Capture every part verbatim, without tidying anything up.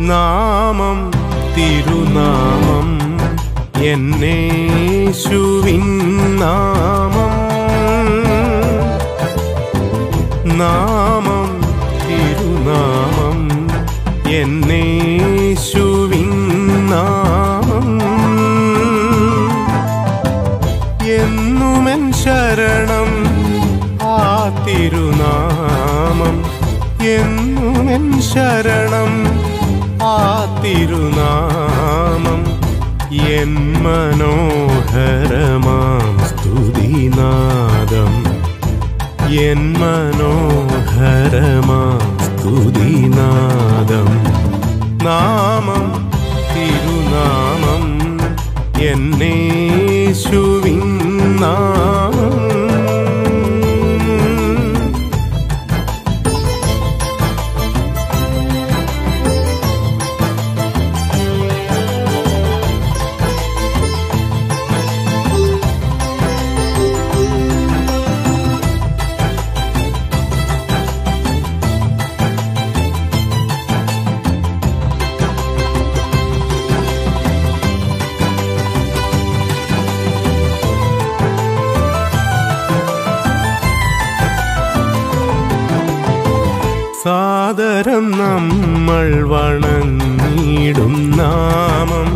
നാമം തിരുനാമം എന്നേശുവിൻ നാമം. നാമം തിരുനാമം എന്നേശുവിൻ നാമം. എന്നുമെൻ ശരണം ആ തിരുനാമം. എന്നുമെൻ ശരണം ആ തിരുനാമം. എൻ മനോഹരമാം സ്തുതിനാദം. എൻ മനോഹരമാം സ്തുതിനാദം. നാമം തിരുനാമം എന്നേശുവിൻ നാമം. സാദരം നമ്മൾ വണങ്ങിടും നാമം.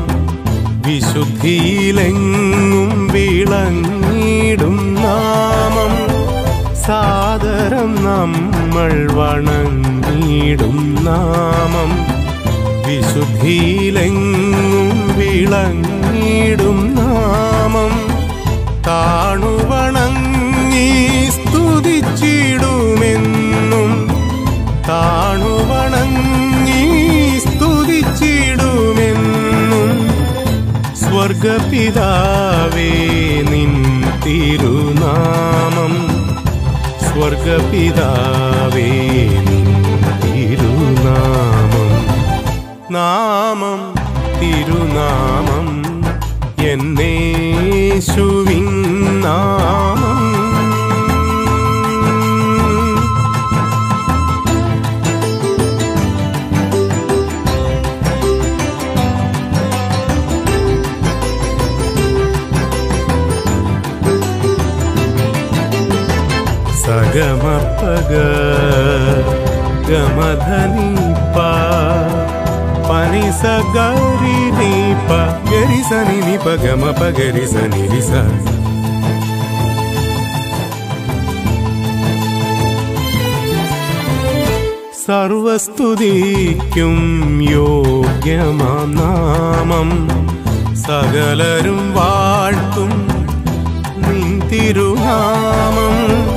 വിശുദ്ധിയിലെങ്ങും വിളങ്ങിടും നാമം. സാദരം നമ്മൾ വണങ്ങിടും നാമം. വിശുദ്ധിയിലെങ്ങും വിളങ്ങിടും നാമം. താണുവണങ്ങി സ്തുതിച്ചിടുമെന്നും. താണുവണങ്ങി സ്തുതിച്ചിടുമെന്നും. സ്വർഗപിതാവേ നിൻ തിരുനാമം. സ്വർഗപിതാവേ നിൻ തിരുനാമം. നാമം തിരുനാമം എന്നേശുവിൻ നാമം. സഗമപഗ ഗമധനിപ പനിസ ഗരി നിപ ഗരി സനി നിപ ഗമപ ഗരി സനി നിസ. സർവസ്തുതിക്കും യോഗ്യമാം നാമം. സകലരും വാഴ്ത്തും നിൻ തിരുനാമം.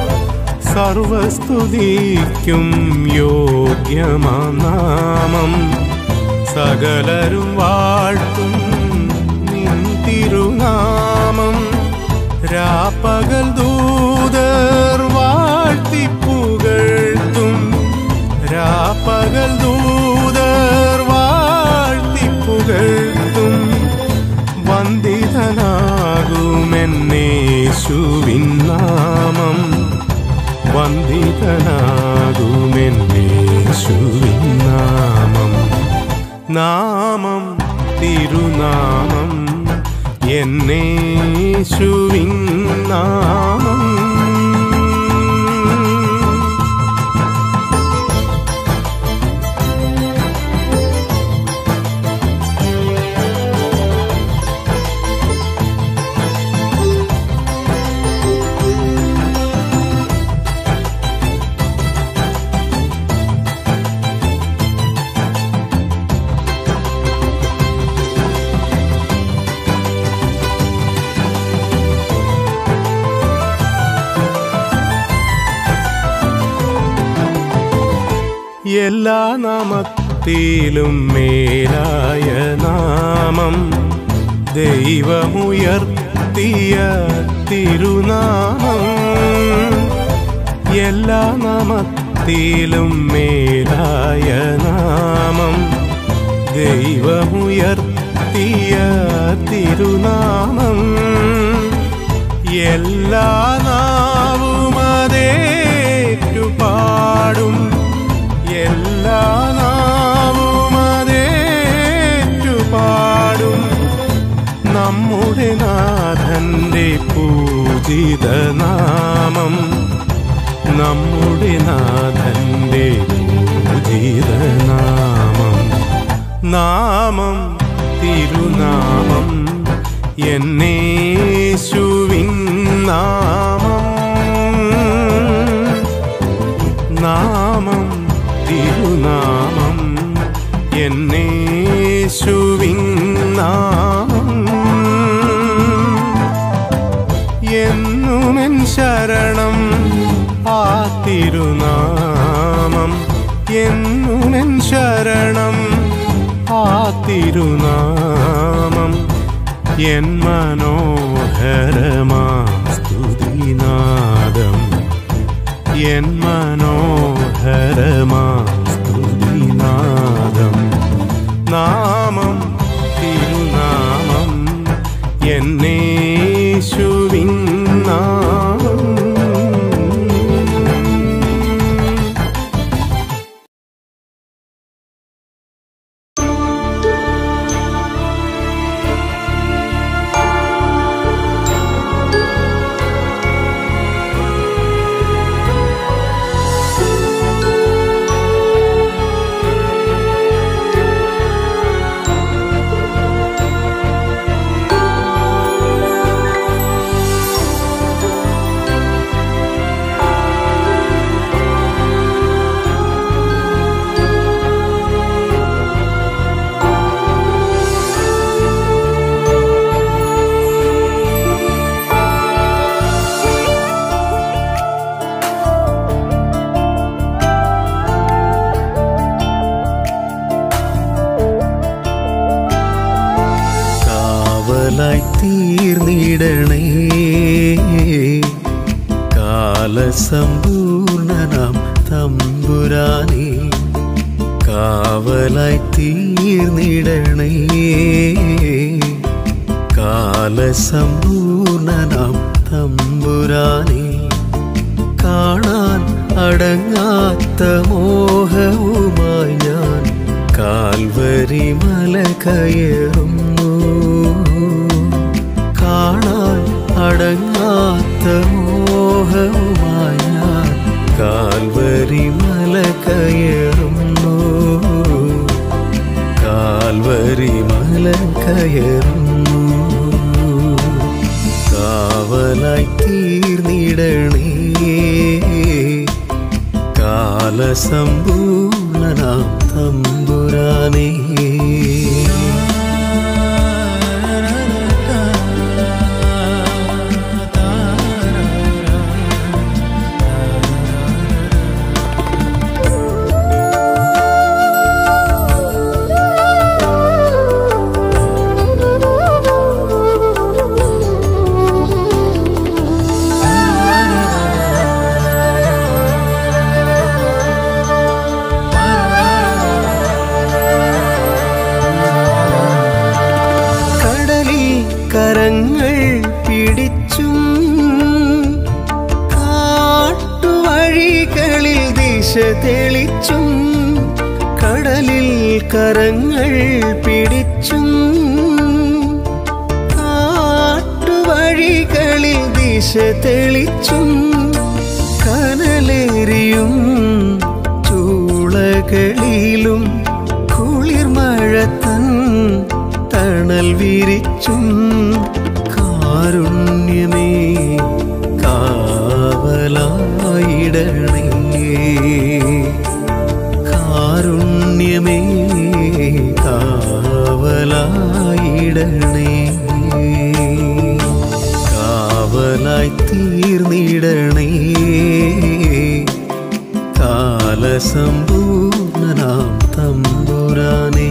സർവസ്തുതിക്കും യോഗ്യമാം നാമം. സകലരും വാഴ്ത്തും നിൻ തിരുനാമം. രാപ്പകൽ ദൂതർ വാഴ്ത്തിപ്പുകഴ്ത്തും. രാപ്പകൽ ദൂതർ വാഴ്ത്തിപ്പുകഴ്ത്തും. വന്ദിതനാകുമെന്നേശുവിൻ നാമം. വന്ദിതനാകുമെന്നേശുവിൻ നാമം. നാമം തിരുനാമം എന്നേശുവിൻ നാമം. എല്ലാ നാമത്തിലും മേലായ നാമം. ദൈവമുയർത്തിയ തിരുനാമം. എല്ലാ നാമത്തിലും മേലായ നാമം. ദൈവമുയർത്തിയ തിരുനാമം. എല്ലാ നാവും അതേറ്റുപാടും. എല്ലാ നാവും അതേ നമ്മുടെ നാഥന്റെ പൂജിത നാമം, നമ്മുടെ നാഥന്റെ പൂജിത നാമം, നാമം തിരുനാമം, എന്നേശുവിൻ നാമം, നാമം തിരുനാമം, എന്നേശുവിൻ നാമം, എന്നുമെൻ ശരണം ആ തിരുനാമം, എന്നുമെൻ ശരണം ആ തിരുനാമം, എൻ മനോഹരമാം സ്തുതിനാദം, എൻ മനോഹരമാം സ്തുതിനാദം, നാമം തിരുനാമം, എന്നേശുവിൻ നാമം. തീർന്നിടണേ കാലസമ്പൂർണനാം തമ്പുരാനേ, കാവലായി തീർന്നിടണേ കാലസമ്പൂർണനാം തമ്പുരാനേ, കാണാൻ അടങ്ങാത്ത മോഹവുമായി ഞാൻ കാൽവരി മല കയറുന്നു, കാണാൻ അടങ്ങാത്ത മോഹവുമായി ഞാൻ കാൽവരി മല കയറുന്നു, കാൽവരി മല കയറുന്നു, കാവലായി തീർന്നിടണേ കാലസമ്പൂർണനാം തമ്പുരാനേ. കരങ്ങൾ പിടിച്ചും കാട്ടുവഴികളിൽ ദിശ തെളിച്ചും, കടലിൽ കരങ്ങൾ പിടിച്ചും കാട്ടുവഴികളിൽ ദിശ തെളിച്ചും, കനലേറിയും ചൂളകളിലും കുളിർമഴ തൻ തണൽ വിരിച്ചും, കാരുണ്യമേ കാവലായിടണേ, കാരുണ്യമേ കാവലായിടണേ, കാവലായി തീർന്നിടണേ കാലസമ്പൂർണനാം തമ്പുരാനേ.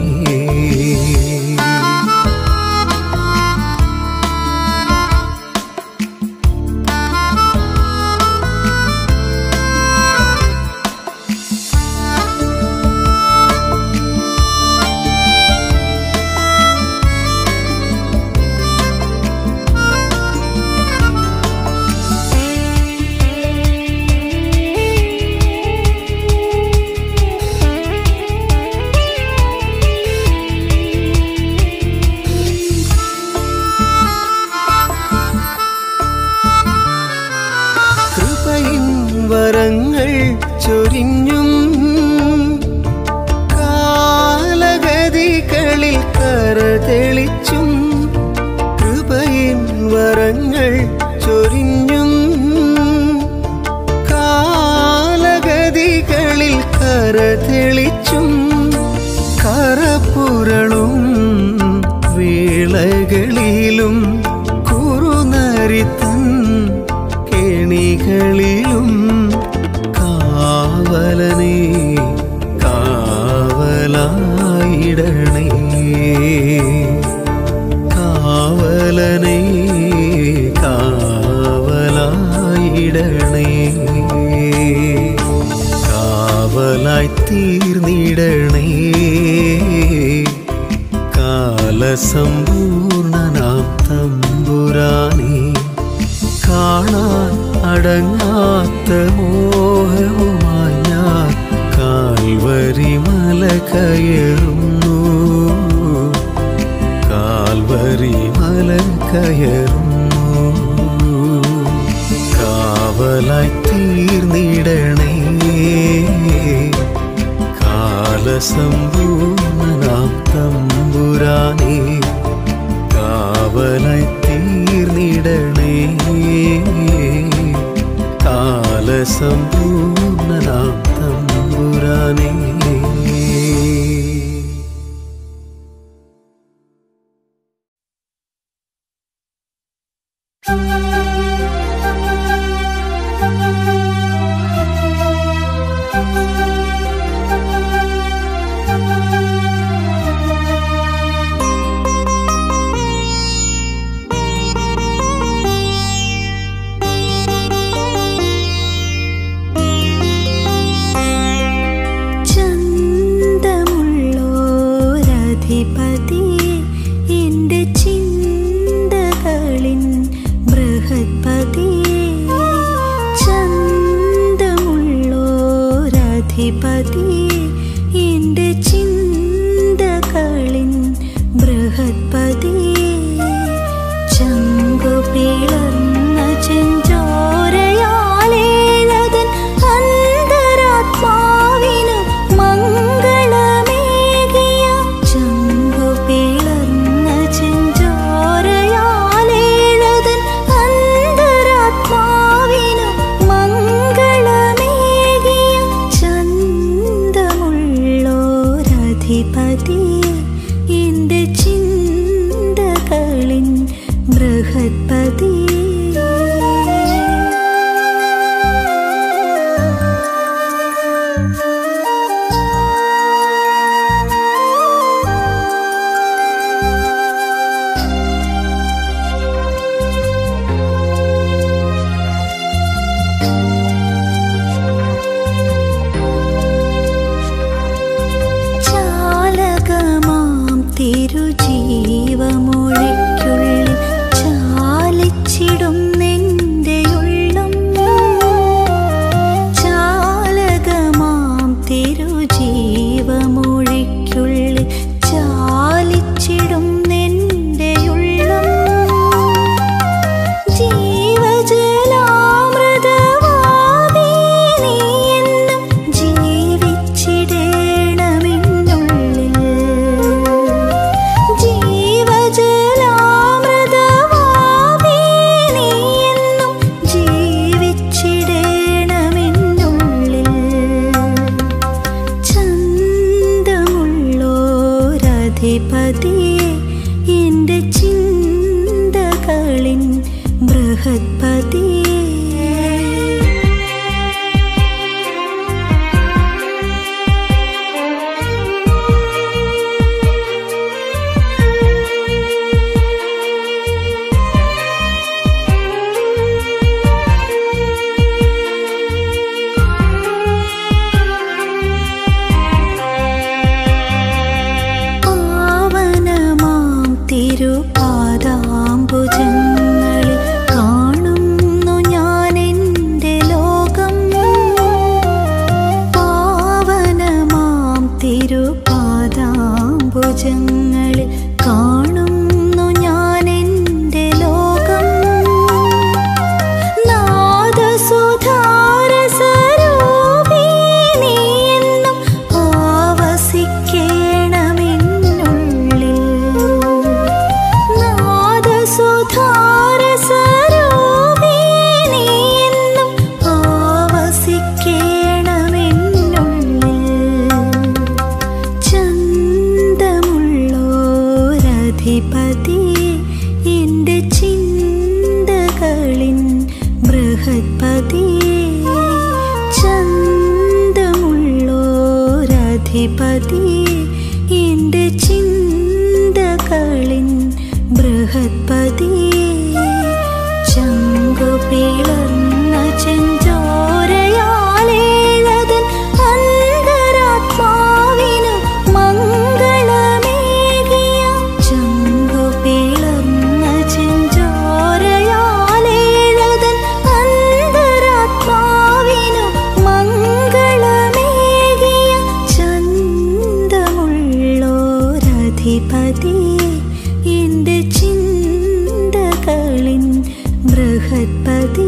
കരതകളിൽ കരതെളിച്ചും കൃപയിൻ വരങ്ങൾ ചൊരിഞ്ഞും കാലഗതികളിൽ കരതെളിച്ചും കരപുരളും വേളകളിലും കുറുനരിത്തൻ കെണികളിലും കാവലനേ കാവലായിടണേ കാവലനേ കാവലായിടണേ കാവലായി തീർന്നിടണേ കാലസമ്പൂർണനാം തമ്പുരാനേ കാണാൻ അടങ്ങാത്ത മോഹവുമായി ഞാൻ കാൽവരി മല കയറുന്നു കാൽവരി മല കയറുന്നു കാവലായി തീർന്നിടണേ കാലസമ്പൂർണനാം തമ്പുരാനേ കാവലായി തീർന്നിടണേ കാലസമ്പൂർണനാം തമ്പുരാനേ. ും അധിപതി എന്റെ ചിന്തകളിൻ ബൃഹത്പതി ചങ്കുപിളർന്ന ചെഞ്ചോരയാലേഴതൻ അന്തരാത്മാവിനു മംഗളമേകിയ ചങ്കുപിളർന്ന ചെഞ്ചോരയാലേഴതൻ അന്തരാത്മാവിനു മംഗളമേകിയ ചന്തമുള്ളോരധിപതി എന്റെ ചിന്തകളിൻ ബൃഹത്പതി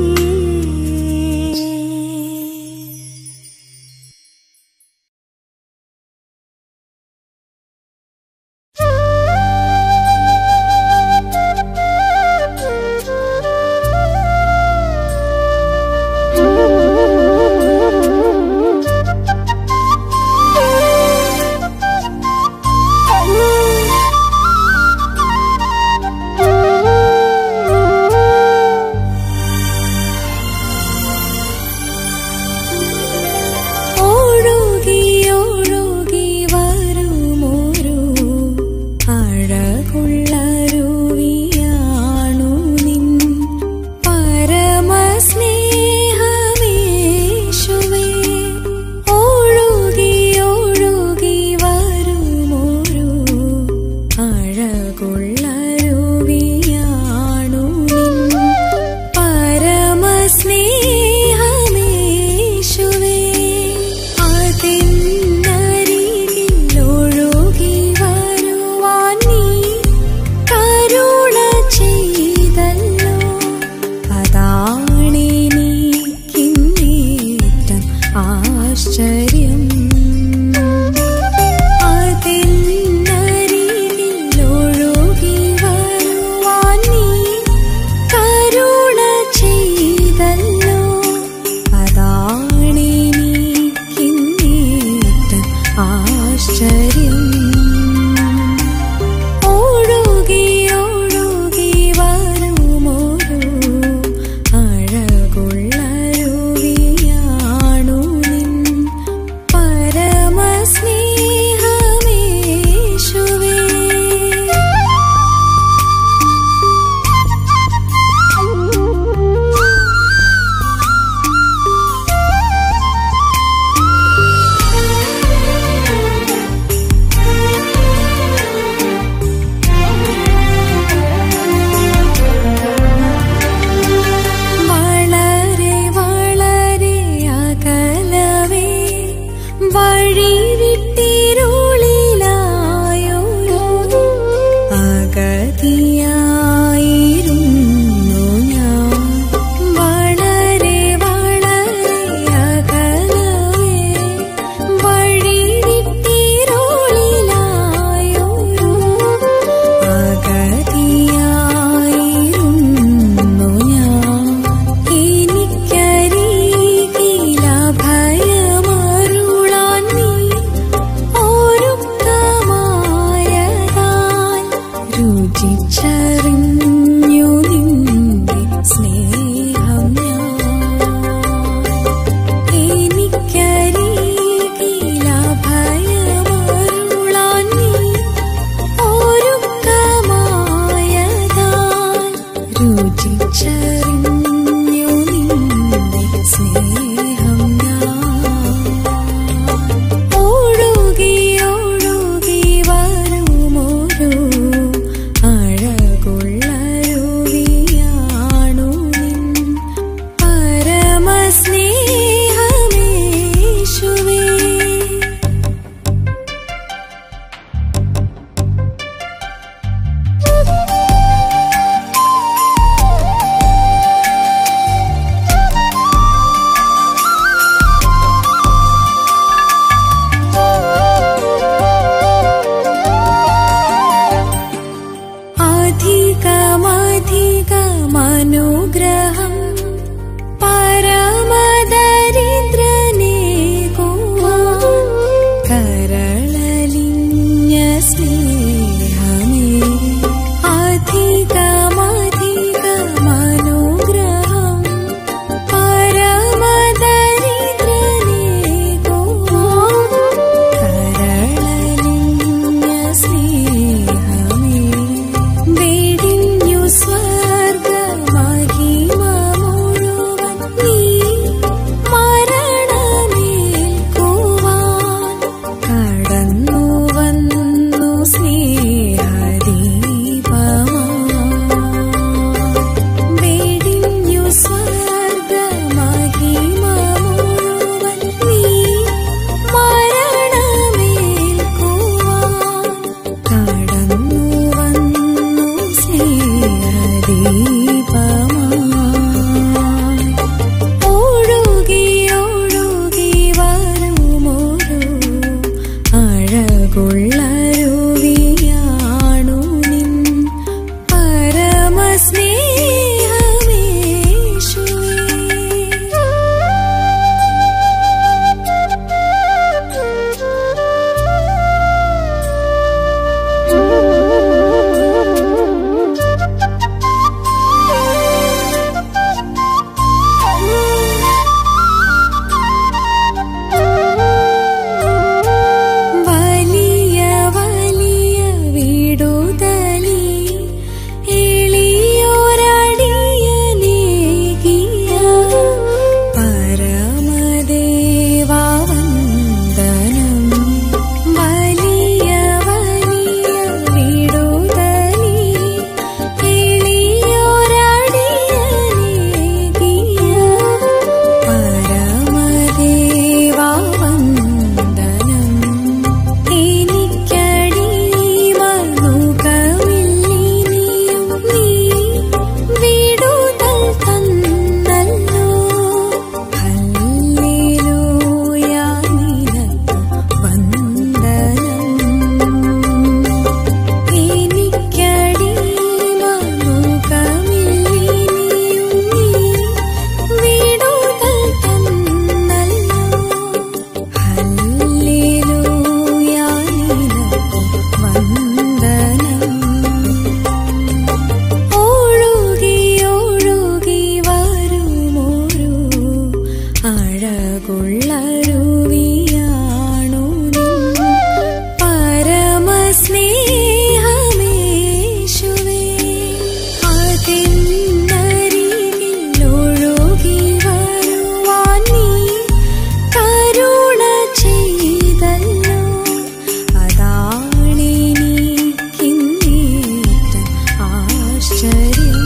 അഴകുള്ളരുവിയാണു നിൻ പരമസ്നേഹമേശുവേ. അഴകുള്ളരുവിയാണു നിൻ പരമസ്നേഹമേശുവേ. അതിനരികിൽ ഒഴുകി വരുവാൻ നീ കരുണ ചെയ്തല്ലോ. അതാണെനിക്കിന്നേറ്റം ആശ്ചര്യം.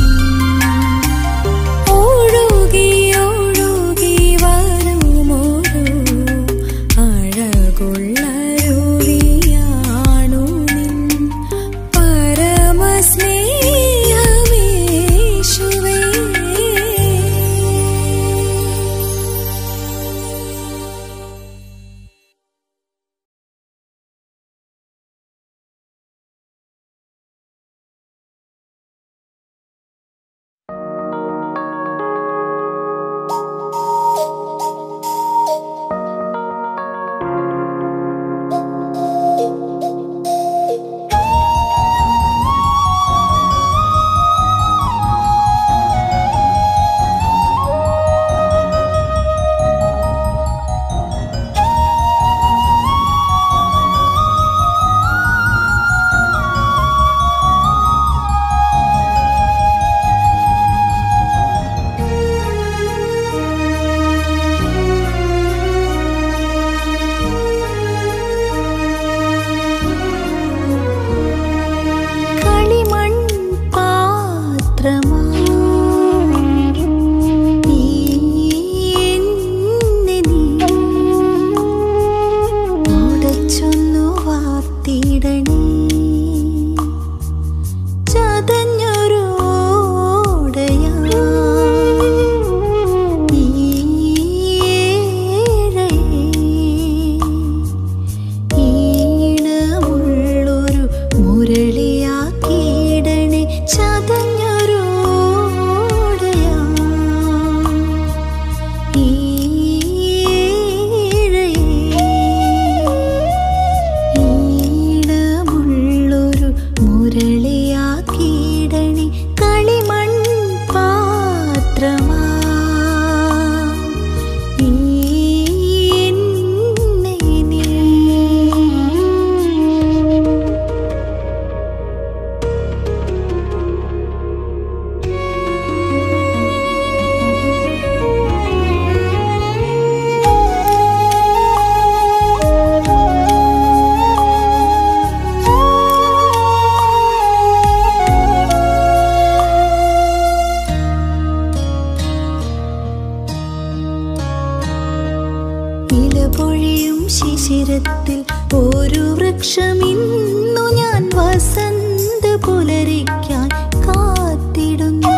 ശിശിരത്തിൽ ഒരു വൃക്ഷമിന്നു ഞാൻ വസന്ത പുലരിക്കാൻ കാത്തിടുന്നു.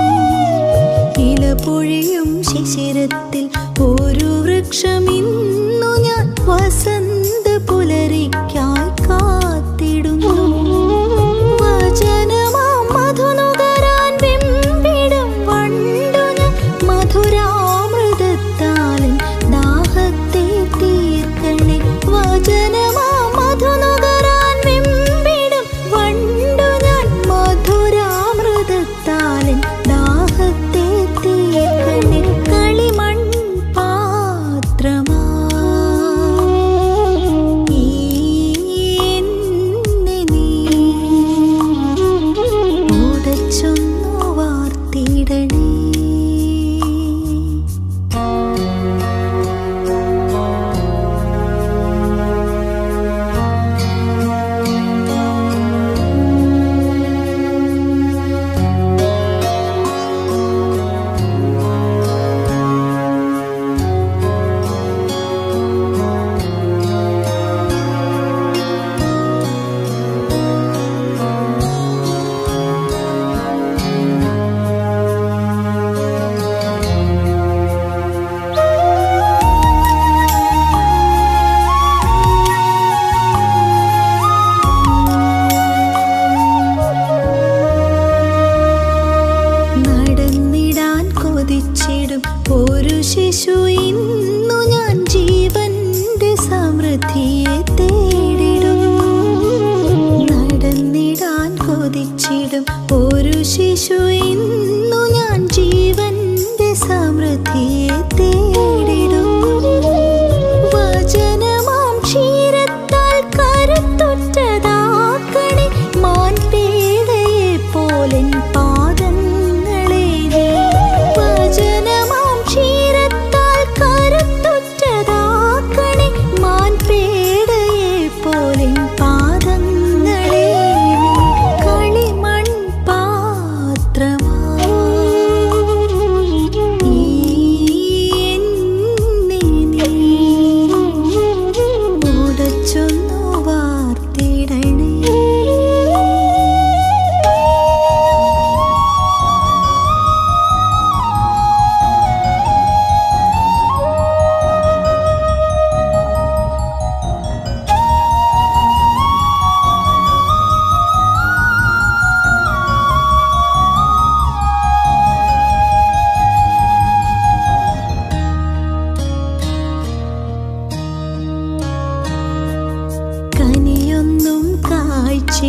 ഇല പൊഴിയും ശിശിരത്തിൽ ഒരു വൃക്ഷമിന്നു ഞാൻ വസന്ത പുലരിക്കാൻ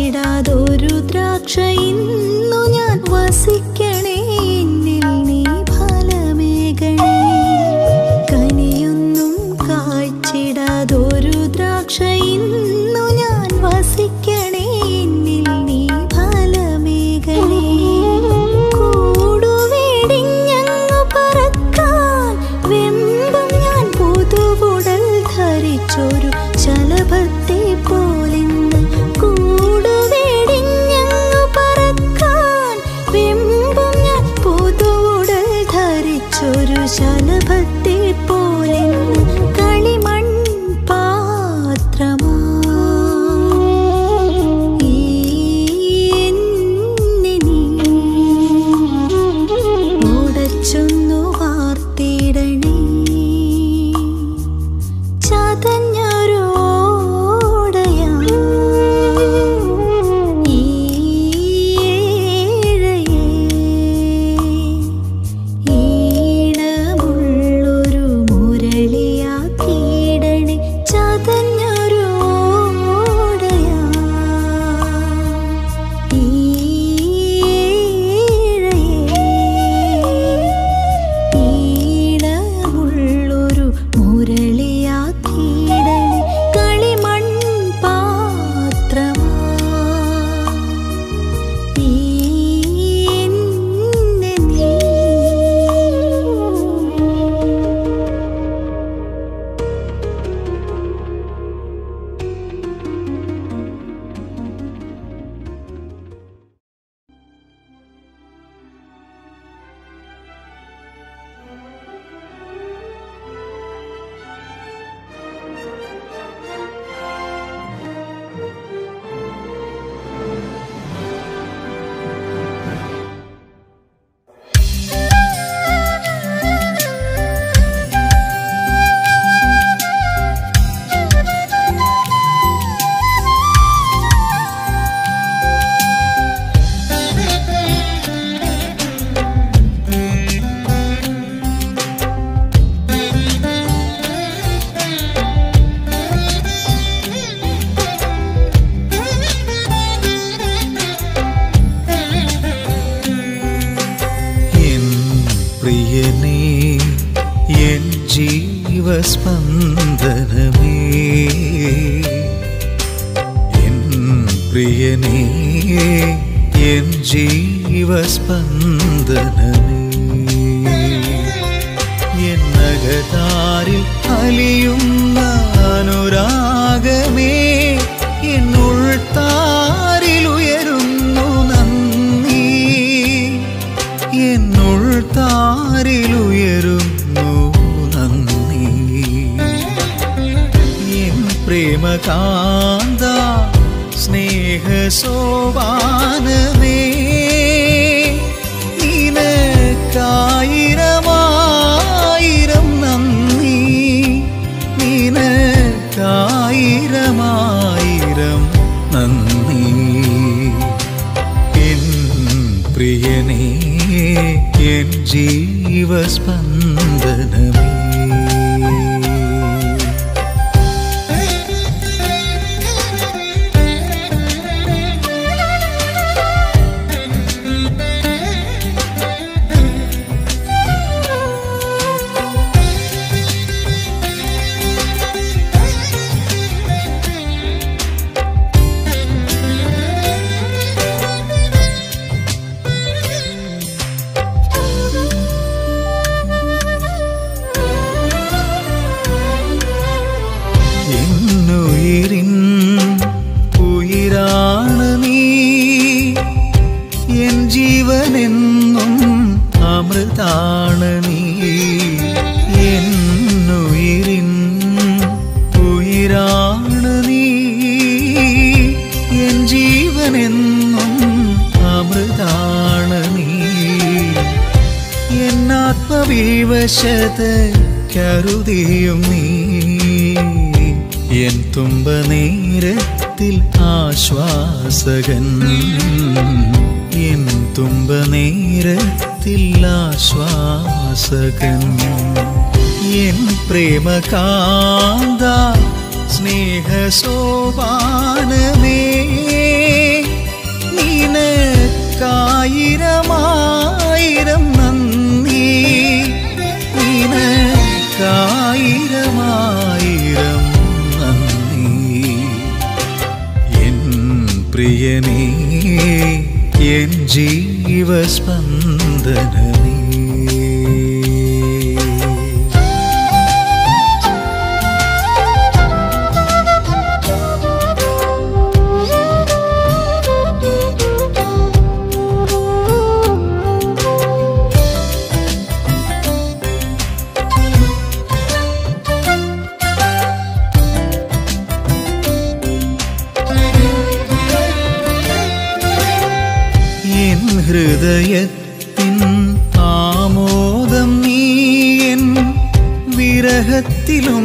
കായ്ച്ചിടാതൊരു ദ്രാക്ഷ ഇന്നു ഞാൻ വസിക്കണേ എന്നിൽ നീ ഫലമേകണേ. കനിയൊന്നും കായ്ച്ചിടാതൊരു ദ്രാക്ഷ ഇന്നു ഞാൻ വസിക്കണേ എന്നിൽ നീ ഫലമേകണേ. കൂടുവെടിഞ്ഞങ്ങു പറക്കാൻ വെമ്പും ഞാൻ പുതുവുടൽ ധരിച്ചൊരു ശലഭത്തെ പോലിന്ന്. കൂടുവെടിഞ്ഞങ്ങു പറക്കാൻ വെമ്പും ഞാൻ പുതുവുടൽ ധരിച്ചൊരു ശലഭത്തെ പോലിന്ന്. കളിമൺ പാത്രമാ എന്നെ നീ ഉടച്ചൊന്നു വാർത്തിടണേ. ചതഞ്ഞൊരോടയാ ഈഴയെ ഈണമുള്ളൊരു മുരളിയാക്കിയിടണേ. ചതഞ്ഞൊരോടയാ ഈഴയെ ഈണമുള്ളൊരു മുരളിയാക്കിയിടണേ. കളിമൺ പാത്രമാ എന്നെ നീ. എൻ പ്രിയനേ, എൻ ജീവസ്പന്ദനമേ, എൻ പ്രിയനേ, എൻ ജീവസ്പന്ദനമേ, എന്നകതാരിൽ അലിയുന്ന അനുരാഗമേ, എന്നുൾത്താരിലുയരുന്നു നന്ദി, എന്നുൾത്താരിലുയരുന്നു നന്ദി. എൻ പ്രേമകാന്ത സ്നേഹസോപാനമേ, നിനക്കായിരമായിരം നന്ദി, നിനക്കായിരമായിരം നന്ദി. എൻ പ്രിയനേ, എൻ ജീവസ്പന്ദനമേ. എന്നുയിരിൻ ഉയിരാണ് നീ, എൻ ജീവനെന്നും അമൃതാണ് നീ. എന്നുയിരിൻ ഉയിരാണ് നീ, എൻ ജീവനെന്നും അമൃതാണ് നീ. എന്നാത്മവിവശത കരുതിയും നീ, എൻ തുമ്പനേരത്തിൽ ആശ്വാസകൻ, എൻ തുമ്പനേരത്തിൽ ആശ്വാസകൻ. എൻ പ്രേമകാന്ത സ്നേഹസോപാനമേ, പ്രിയനേ എൻ ജീവസ്പന്ദനമേ. ഹൃദയത്തിൻ ആമോദം നീയൻ വിരഹത്തിലും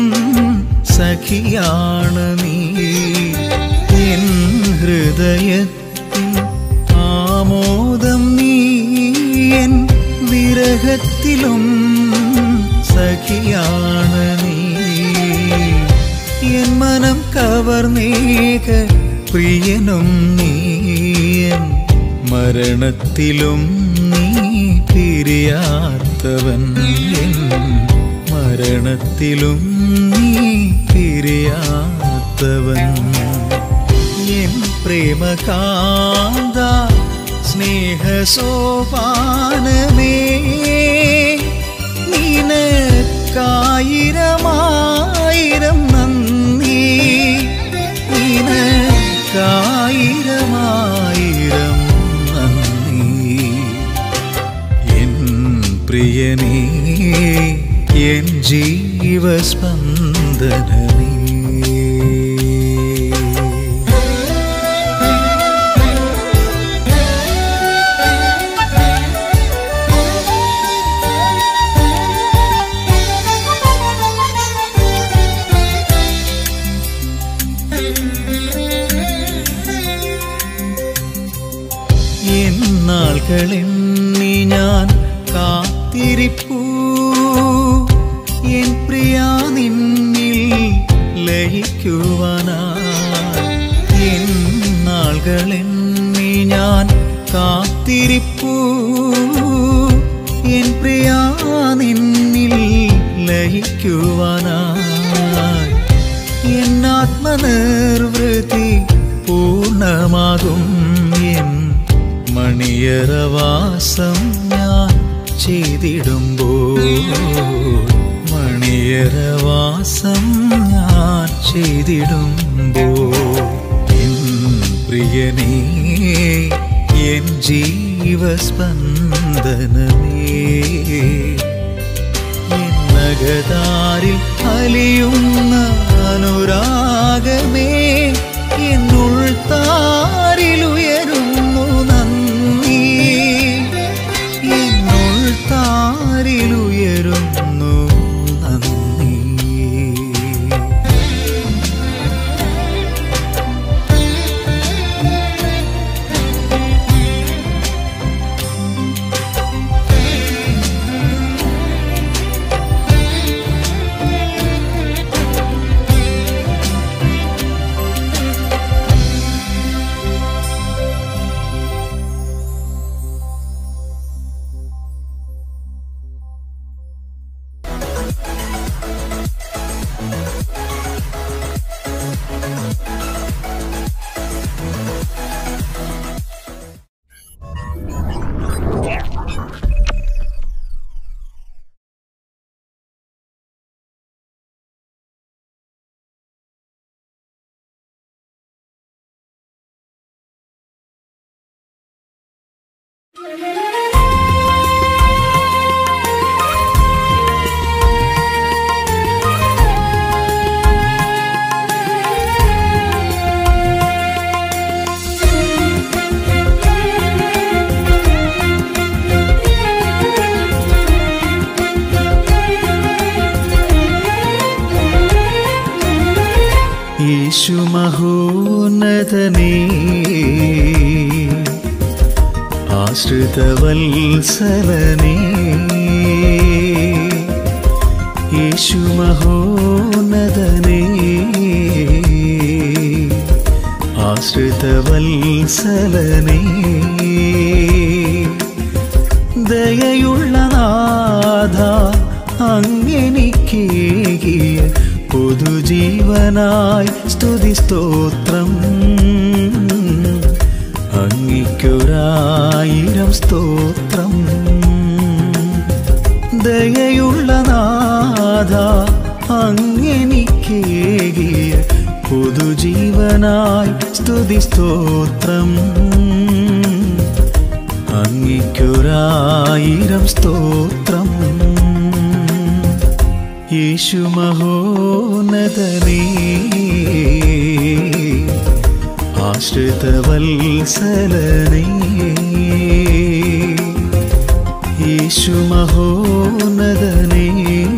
സഖിയാണ് നീ. എൻ ഹൃദയത്തിൻ ആമോദം നീയൻ വിരഹത്തിലും സഖിയാണ് നീ. എൻ മനം കവർന്നേക പ്രിയനും നീയൻ മരണത്തിലും നീ പിരിയാത്തവൻ. മരണത്തിലും നീ പിരിയാത്തവൻ. എൻ പ്രേമകാന്ത സ്നേഹസോപാനമേ നിനക്കായിരമായിരം നന്ദി. നിനക്കായിരമായിരം പ്രിയനേ എൻ ജീവസ്പന്ദനമേ. എന്നാൾകളെണ്ണി ഞാൻ കാത്തിരിപ്പൂ എൻ പ്രിയാ നിന്നിൽ ലയിക്കുവാനായി. എന്നാൾകളെണ്ണി ഞാൻ കാത്തിരിപ്പൂ എൻ പ്രിയാ നിന്നിൽ ലയിക്കുവാനായി. എന്നാത്മനിർവൃതി പൂർണ്ണമാകും എൻ മണിയറവാസം ഞാൻ ചെയ്തിടുമ്പോൾ. മണിയറവാസം ഞാൻ ചെയ്തിടുമ്പോൾ എൻ പ്രിയനേ എൻ ജീവസ്പന്ദനമേ. എന്നകതാരിൽ അലിയുന്ന അനുരാഗമേ എന്നുൾത്താരിലുയരുന്നു നന്ദി. എന്നുൾത്താരിലുയരുന്നു നന്ദി. യേശു മഹോന്നതനേ ആശ്രിതവത്സലനേ. യേശു മഹോന്നതനേ ആശ്രിതവത്സലനേ. ദയയുള്ള നാഥ അങ്ങെനിക്കേകിയ പുതുജീവനായി സ്തുതി സ്തോത്രം. പാടുവാനായി സ്തുതി സ്തോത്രം. അങ്ങയ്ക്കൊരായിരം സ്തോത്രം. യേശു മഹോന്നതനേ, ആശ്രിതവത്സലനേ. യേശു മഹോന്നതനേ,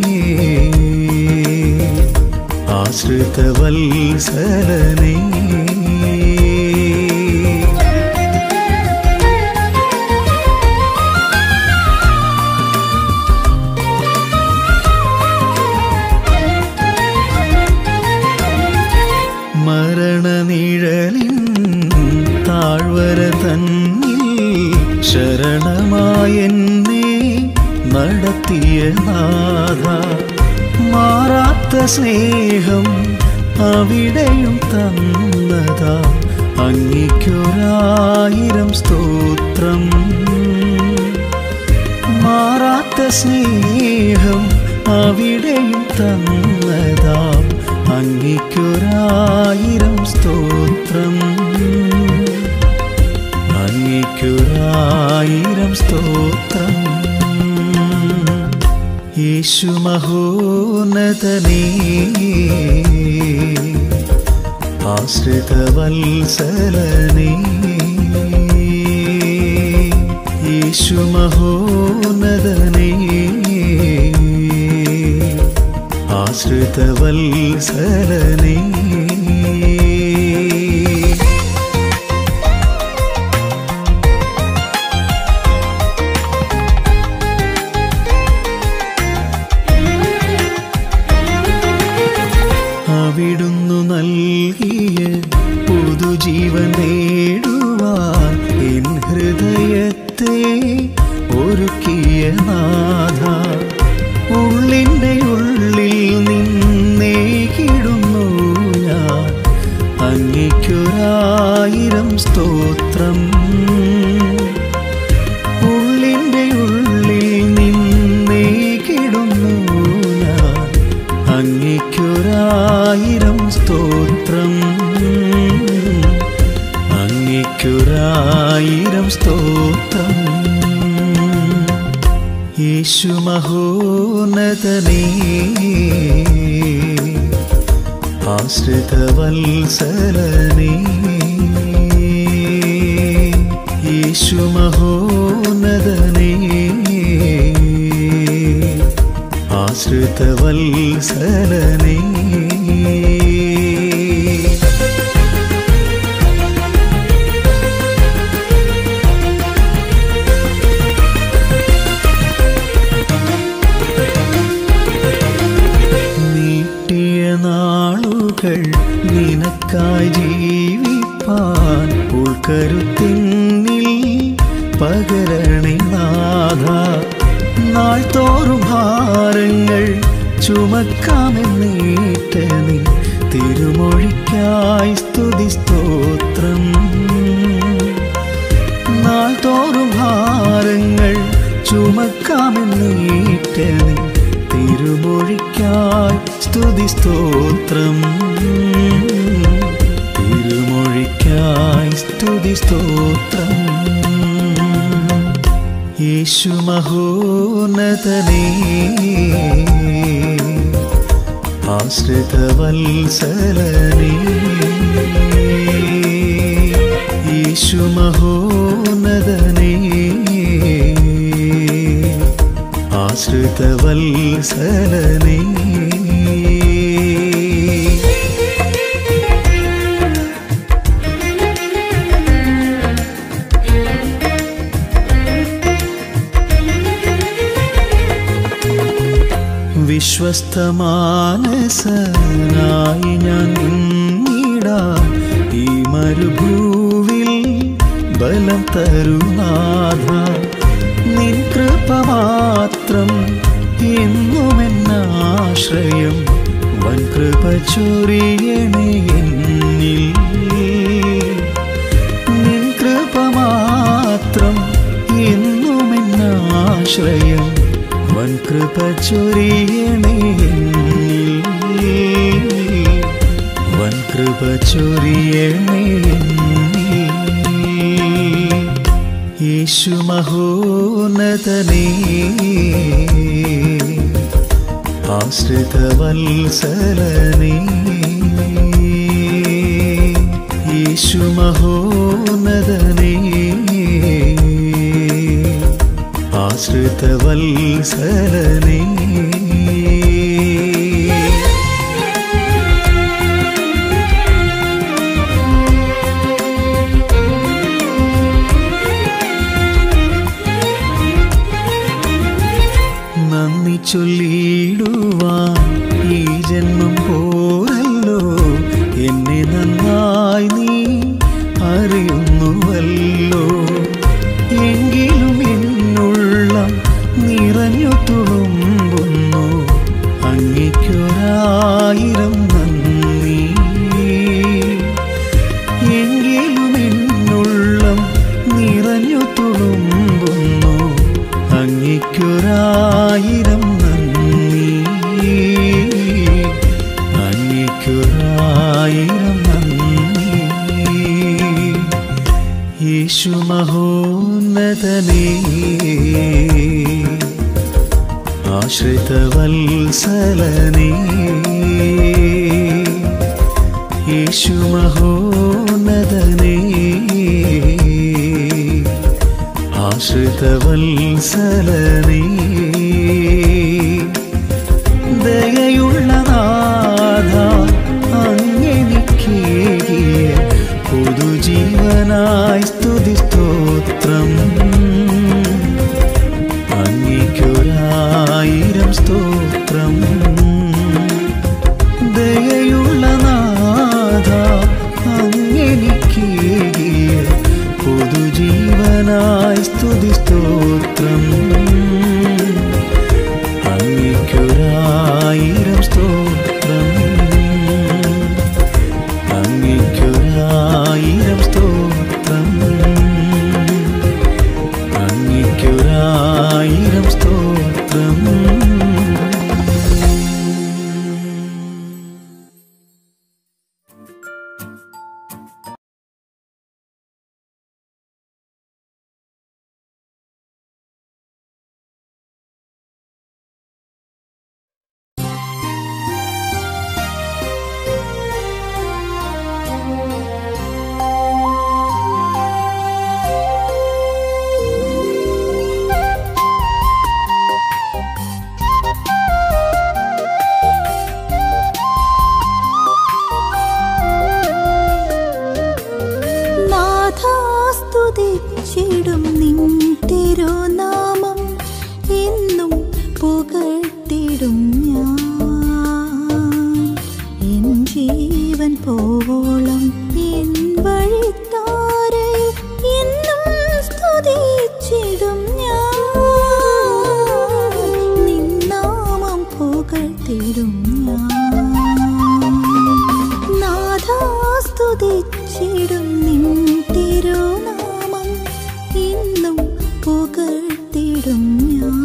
ആശ്രിതവത്സലനേ. മരണനിഴലിൻ താഴ്വര തന്നിൽ ശരണമായെന്നെ നടത്തിയ നാഥ, മാറാത്ത സ്നേഹം അവിടെയും തന്നതാ. അങ്ങയ്ക്കൊരായിരം സ്തോത്രം. മാറാത്ത സ്നേഹം അവിടെയും തന്നതാ. അങ്ങയ്ക്കൊരായിരം സ്തോത്രം. അങ്ങയ്ക്കൊരായിരം സ്തോത്രം. യേശു മഹോന്നതനേ, ആശ്രിതവത്സലനേ. യേശു മഹോന്നതനേ, ആശ്രിതവത്സലനേ. അവിടുന്നു നൽകിയ പുതുജീവൻ നേടുവാൻ എൻ ഹൃദയത്തെ ഒരുക്കിയ നാഥ, ഉള്ളിൻ്റെ ഉള്ളിൽ നിന്നേകിടുന്നു ഞാൻ. അങ്ങയ്ക്കൊരായിരം സ്തോത്രം. ഉള്ളിൻ്റെ ഉള്ളിൽ നിന്നേകിടുന്നു ഞാൻ. അങ്ങയ്ക്കൊരായിരം സ്തോത്രം. അങ്ങയ്ക്കൊരായിരം സ്തോത്രം. യേശു മഹോന്നതനേ, ആശ്രിതവത്സലനേ. യേശു മഹോന്നതനേ, ആശ്രിതവത്സലനേ. നാളുകൾ നിനക്കായി ജീവിപ്പാൻ ഉൾക്കരുത്തിന്നിൽ പകരണേ നാഥ. നാൾ തോറും ഭാരങ്ങൾ ചുമക്കാമെന്നേറ്റ നീ തിരുമൊഴിക്കായി സ്തുതി സ്തോത്രം. നാൾ തോറും ഭാരങ്ങൾ ചുമക്കാമെന്നേറ്റ നീ തിരുമൊഴിക്കായി സ്തുതി സ്തോത്രം. തിരുമൊഴിക്കായി സ്തുതി സ്തോത്രം. യേശു മഹോന്നതനേ, ആശ്രിതവത്സലനേ. യേശു മഹോന്നതനേ, ആശ്രിതവത്സലനേ. വിശ്വസ്തമാനസനായി ഞാൻ നിന്നിടാൻ ഈ മരുഭൂവിൽ ബലം തരുനാഥ. നിൻ കൃപ മാത്രം എന്നുമെന്നാശ്രയം. വൻ കൃപ ചൊരിയണേ എന്നിൽ. നിൻ കൃപ മാത്രം എന്നുമെന്നാശ്രയം. വൻ കൃപ ചൊരിയണേ എന്നിൽ. വൻ കൃപ ചൊരിയണേ യേശു മഹോന്നതനേ ആശ്രിതവത്സലനേ യേശു മഹോന്നതനേ ആശ്രിതവത്സലനേ നന്ദി ചൊല്ലിടുവാൻ ഈ ജന്മം പോരല്ലോ എന്നെ നന്നായി നീ അറിയുന്നുവല്ലോ എങ്കിലും എന്നുള്ളം നിറഞ്ഞു തുളുമ്പുന്നു അങ്ങയ്ക്കൊരായിരം നന്ദി എങ്കിലും എന്നുള്ളം നിറഞ്ഞു തുളുമ്പുന്നു അങ്ങയ്ക്കൊരായിരം നന്ദി അങ്ങയ്ക്കൊരായിരം നന്ദി യേശു മഹോന്നതനേ ആശ്രിതവത്സലനേ യേശു മഹോന്നതനേ ആശ്രിതവത്സലനേ ദയയുള്ള നാഥ അങ്ങെനിക്കേകിയ പുതുജീവനായി സ്തുതി സ്തോത്രം അങ്ങയ്ക്കൊരായിരം സ്തോത്രം ദയയുള്ള നാഥ അങ്ങെനിക്കേകിയ പുതുജീവനായി സ്തുതി സ്തോത്രം അങ്ങയ്ക്കൊരായിരം സ്തോത്രം അങ്ങയ്ക്കൊരായിരം സ്തോത്രം അങ്ങയ്ക്കൊരായിരം സ്തോത്രം സ്തുതിച്ചിടും നിൻ തിരുനാമം എന്നും പുകഴ്ത്തിടും ഞാൻ എൻ ജീവൻ പോവോളം എൻ വഴിത്താരയിൽ എന്നും സ്തുതിച്ചിടും ഞാൻ നിൻ നാമം പുകഴ്ത്തിടും ഞാൻ നാഥാ സ്തുതിച്ചിടും നിൻ തിരുനാമം എന്നും പുകഴ്ത്തിടും ഞാൻ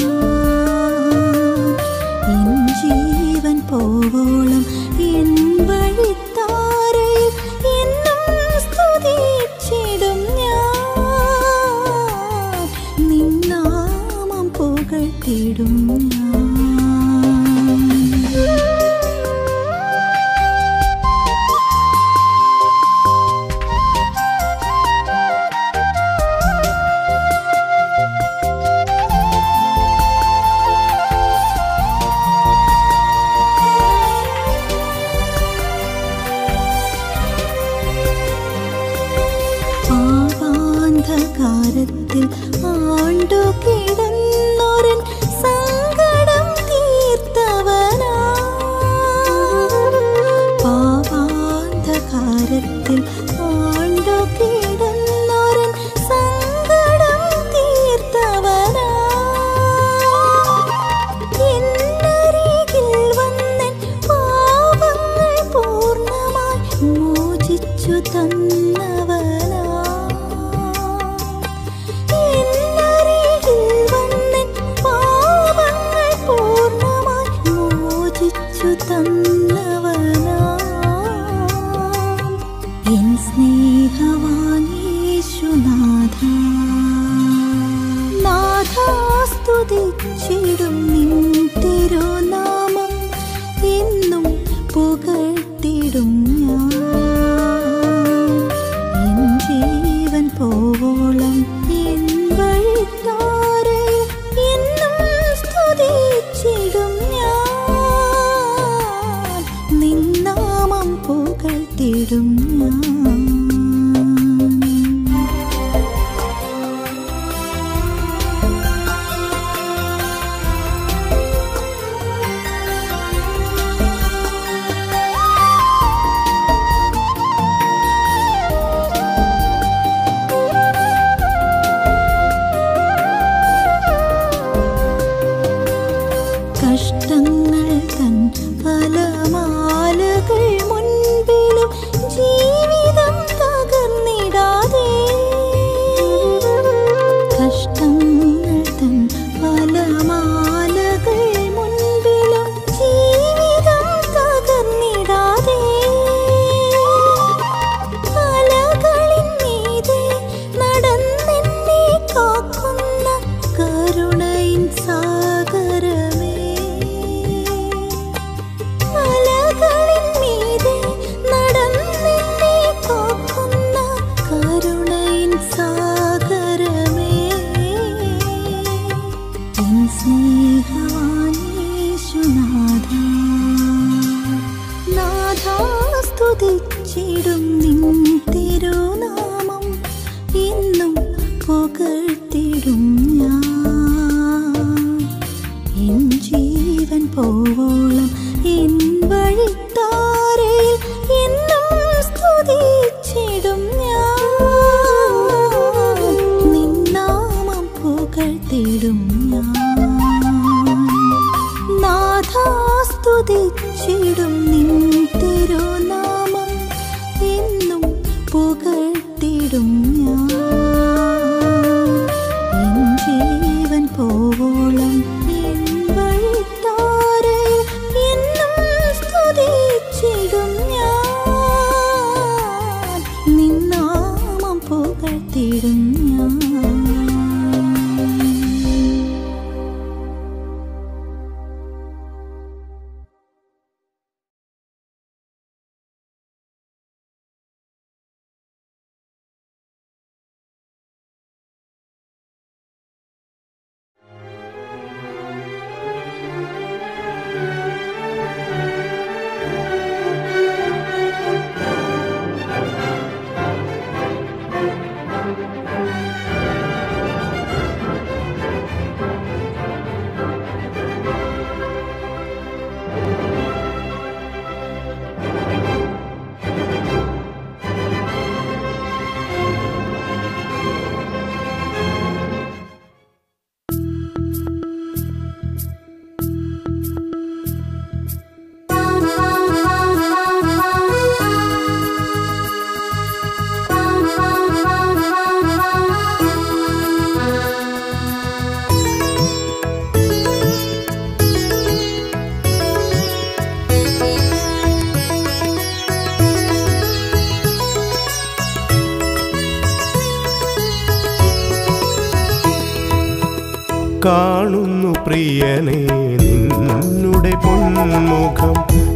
എൻ ജീവൻ പോവോളം എൻ വഴിത്താരയിൽ എന്നും സ്തുതിച്ചിടും ഞാൻ നിൻ നാമം പുകഴ്ത്തിടും ഞാൻ പാപാന്ധകാരത്തിൽ ആണ്ടു കിടന്നോരൻ സങ്കടം തീർത്തവനാ പാപാന്ധകാരത്തിൽ ആണ്ടു കിടന്നോരൻ സങ്കടം തീർത്തവനാ എന്നരികിൽ വന്നൻ പാപങ്ങൾ പൂർണ്ണമായി മോചിച്ചു തന്നവനാ എന്നരികിൽ സ്തുതിച്ചിടും നിൻ തിരുനാമം എന്നും പുകഴ്ത്തിടും ഞാൻ എൻ ജീവൻ പോവോളം എൻ വഴിത്താരയിൽ എന്നും സ്തുതിച്ചിടും ഞാൻ നിൻ നാമം പുകഴ്ത്തിടും ഞാൻ. കഷ്ടങ്ങൾ തൻ ഫലമാലകൾ മുൻപിലും ജീവിതം തകർന്നിടാതെ കഷ്ടങ്ങൾ തൻ ഫലമാലകൾ മുൻപിലും ജീവിതം തകർന്നിടാതെ അലകളിൻ മീതെ നടന്നെന്നെ കാക്കുന്ന കരുണയിൻ സാഗരമേ അലകളിൻ മീതെ നടന്നെന്നെ കാക്കുന്ന കരുണയിൻ സാഗരമേ എൻ സ്നേഹവാൻ യേശുനാഥാ നാഥാ സ്തുതിച്ചിടും നിൻ തിരുനാമം എന്നും പുകഴ്ത്തിടും ഞാൻ എൻ ജീവൻ പോവോളം എൻ വഴിത്താരയിൽ എന്നും സ്തുതിച്ചിടും ഞാൻ നിൻ നാമം പുകഴ്ത്തിടും ഞാൻ നാഥാ സ്തുതിച്ചിടും നിൻ തിരുനാമം എന്നും പുകഴ്ത്തിടും ഞാൻ എൻ ജീവൻ പോവോളം എൻ വഴിത്താരയിൽ എന്നും സ്തുതിച്ചിടും ഞാൻ നിൻ നാമം പുകഴ്ത്തിടും ഞാൻ. കാണുന്നു പ്രിയനെ നിന്നുടെ പൊന്മുഖം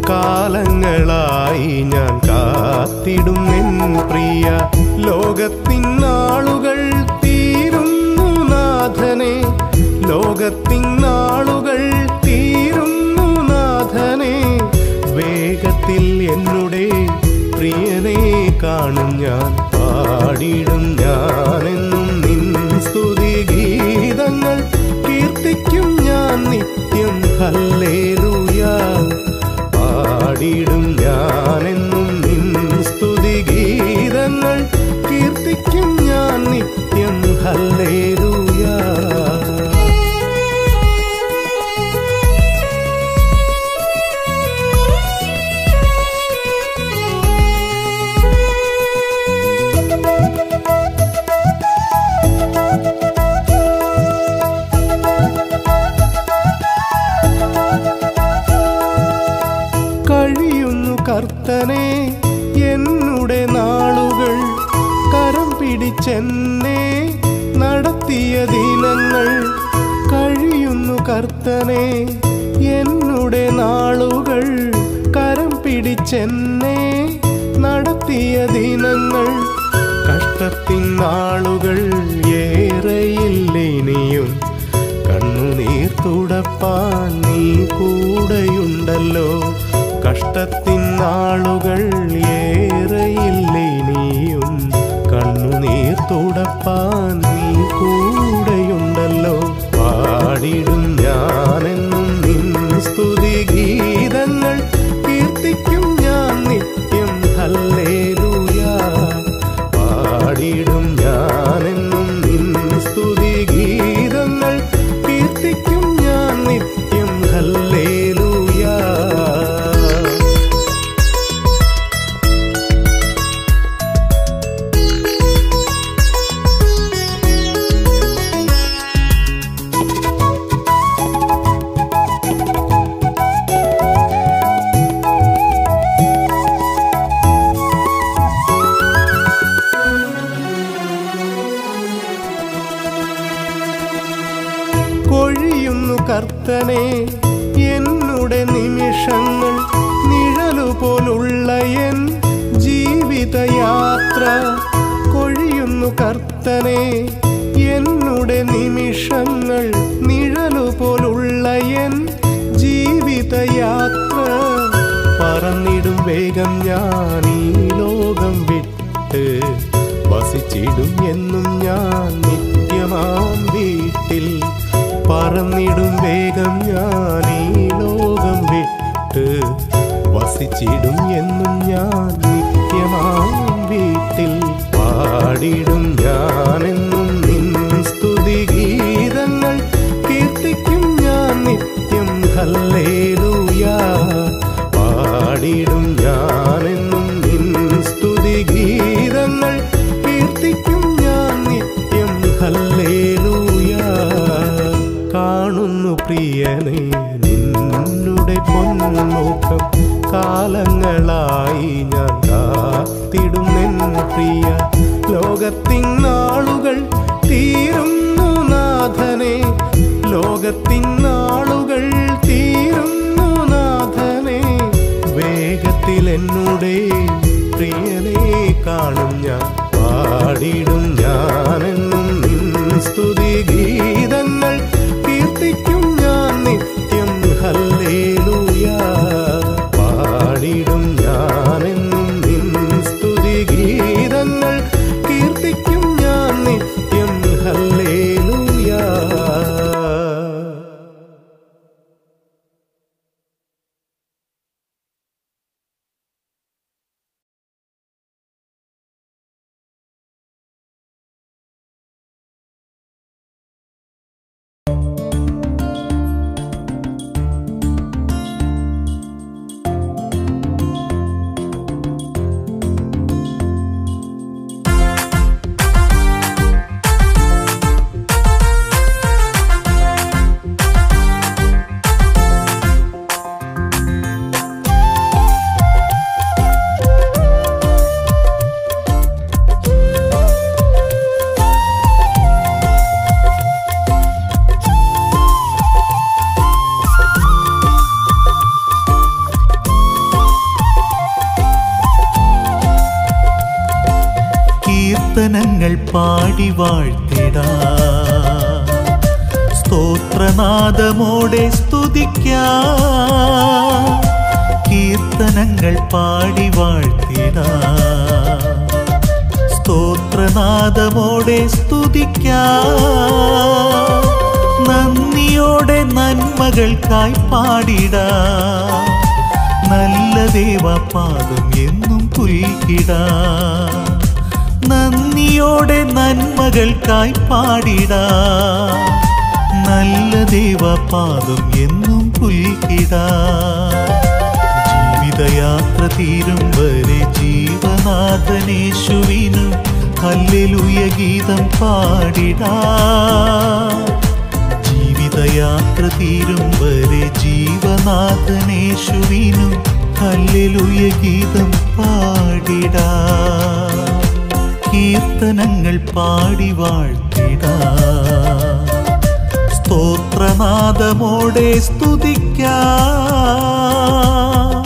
കാലങ്ങളായി ഞാൻ കാത്തിടും എൻ പ്രിയ ലോകത്തിൻ നാളുകൾ തീരുന്നു നാഥനെ ലോകത്തിൻ നാളുകൾ തീരുന്നു നാഥനെ വേഗത്തിൽ എന്നുടെ പ്രിയനെ കാണും ഞാൻ പാടിടും ഞാനെന്നും നിൻ സ്തുതി ഗീതങ്ങൾ കീർത്തിക്കും ഞാൻ നിത്യം ഹല്ലേലൂയാ പാടിടും ഞാനെന്നും നിൻ സ്തുതി ഗീതങ്ങൾ കീർത്തിക്കും ഞാൻ നിത്യം ഹല്ലേലൂയാ. കഴിയുന്നു കർത്തനെ എന്നുടെ നാളുകൾ കരം പിടിച്ചെന്നെ നടത്തിയ ദിനങ്ങൾ കഴിയും കർത്തനെ എന്നുടെ നാളുകൾ കരം പിടിച്ചെന്നെ നടത്തിയ ദിനങ്ങൾ കഷ്ടത്തിൻ നാളുകൾ ഏറെയില്ലിനിയും കണ്ണുനീർ തുടപ്പാൻ നീ കൂടെയുണ്ടല്ലോ കഷ്ടത്തിൻ നാളുകൾ ഏറെയില്ലിനിയും കണ്ണുനീർ തുടപ്പാൻ നീ കൂടെയുണ്ടല്ലോ പാടിടും ഞാനെന്നും നിൻ സ്തുതി ഗീതങ്ങൾ കീർത്തിക്കും ഞാൻ നിത്യം ഹല്ലേലൂയാ പാടിടും ഞാനെന്നും നിൻ സ്തുതി ഗീതങ്ങൾ കീർത്തിക്കും ഞാൻ നിത്യം ഹല്ലേലൂയാ കൊഴിയുന്നു കർത്തനെ എന്നുടെ നിമിഷങ്ങൾ നിഴലുപോലുള്ള എൻ ജീവിതയാത്ര കൊഴിയുന്നു കർത്തനെ എന്നുടെ നിമിഷങ്ങൾ നിഴലുപോലുള്ള എൻ ജീവിതയാത്ര പറന്നിടും വേഗം ഞാൻ ഈ ലോകം വിട്ട് വസിച്ചിടും എന്നും ഞാൻ നിത്യമാം വീട്ടിൽ പറന്നിടും വേഗം ഞാൻ ഈ ലോകം വിട്ട് വസിച്ചിടും എന്നും ഞാൻ നിത്യമാം വീട്ടിൽ പാടിടും ഞാനെന്നും നിൻ സ്തുതി ഗീതങ്ങൾ കീർത്തിക്കും ഞാൻ നിത്യം ഹല്ലേലൂയാ പാടിടും ഞാനെന്നും നിൻ സ്തുതി ഗീതങ്ങൾ കീർത്തിക്കും ഞാൻ നിത്യം ഹല്ലേലൂയാ കാണുന്നു പ്രിയനെ നിന്നുടെ പൊന്മുഖം കാലങ്ങളായി ഞാൻ കാത്തിടും നിൻ പ്രിയ ലോകത്തിൻ നാളുകൾ തീരുന്നു നാഥനെ ലോകത്തിൻ നാളുകൾ തീരുന്നു നാഥനെ വേഗത്തിൽ എന്നുടെ പ്രിയനെ കാണും ഞാൻ പാടിടും ഞാനെന്നും നിൻ സ്തുതി ഗീതങ്ങൾ കീർത്തിക്കും ഞാൻ നിത്യം ഹല്ലേലൂയാ പാടിടും ഞാനെന്നും നിൻ സ്തുതി ഗീതങ്ങൾ കീർത്തിക്കും ഞാൻ നിത്യം ഹല്ലേലൂയാ കീർത്തനങ്ങൾ പാടി വാഴ്ത്തിടാം സ്തോത്രനാദമോടെ സ്തുതിക്കാം കീർത്തനങ്ങൾ പാടി വാഴ്ത്തിടാം സ്തോത്രനാദമോടെ സ്തുതിക്കാം നന്ദിയോടെ നന്മകൾക്കായി പാടിടാം നല്ല ദേവപാദം എന്നും പുൽകിടാം നന്ദിയോടെ നന്മകൾക്കായി പാടിടാം നല്ല ദേവപാദം എന്നും പുൽകിടാം ജീവിതയാത്ര തീരും വരെ ജീവനാഥനേശുവിനു ഹല്ലേലൂയ ഗീതം പാടിടാം ജീവിതയാത്ര തീരും വരെ ജീവനാഥനേശുവിനു ഹല്ലേലൂയ ഗീതം പാടിടാം കീർത്തനങ്ങൾ പാടി വാഴ്ത്തിടാം സ്തോത്രനാദമോടെ സ്തുതിക്കാം.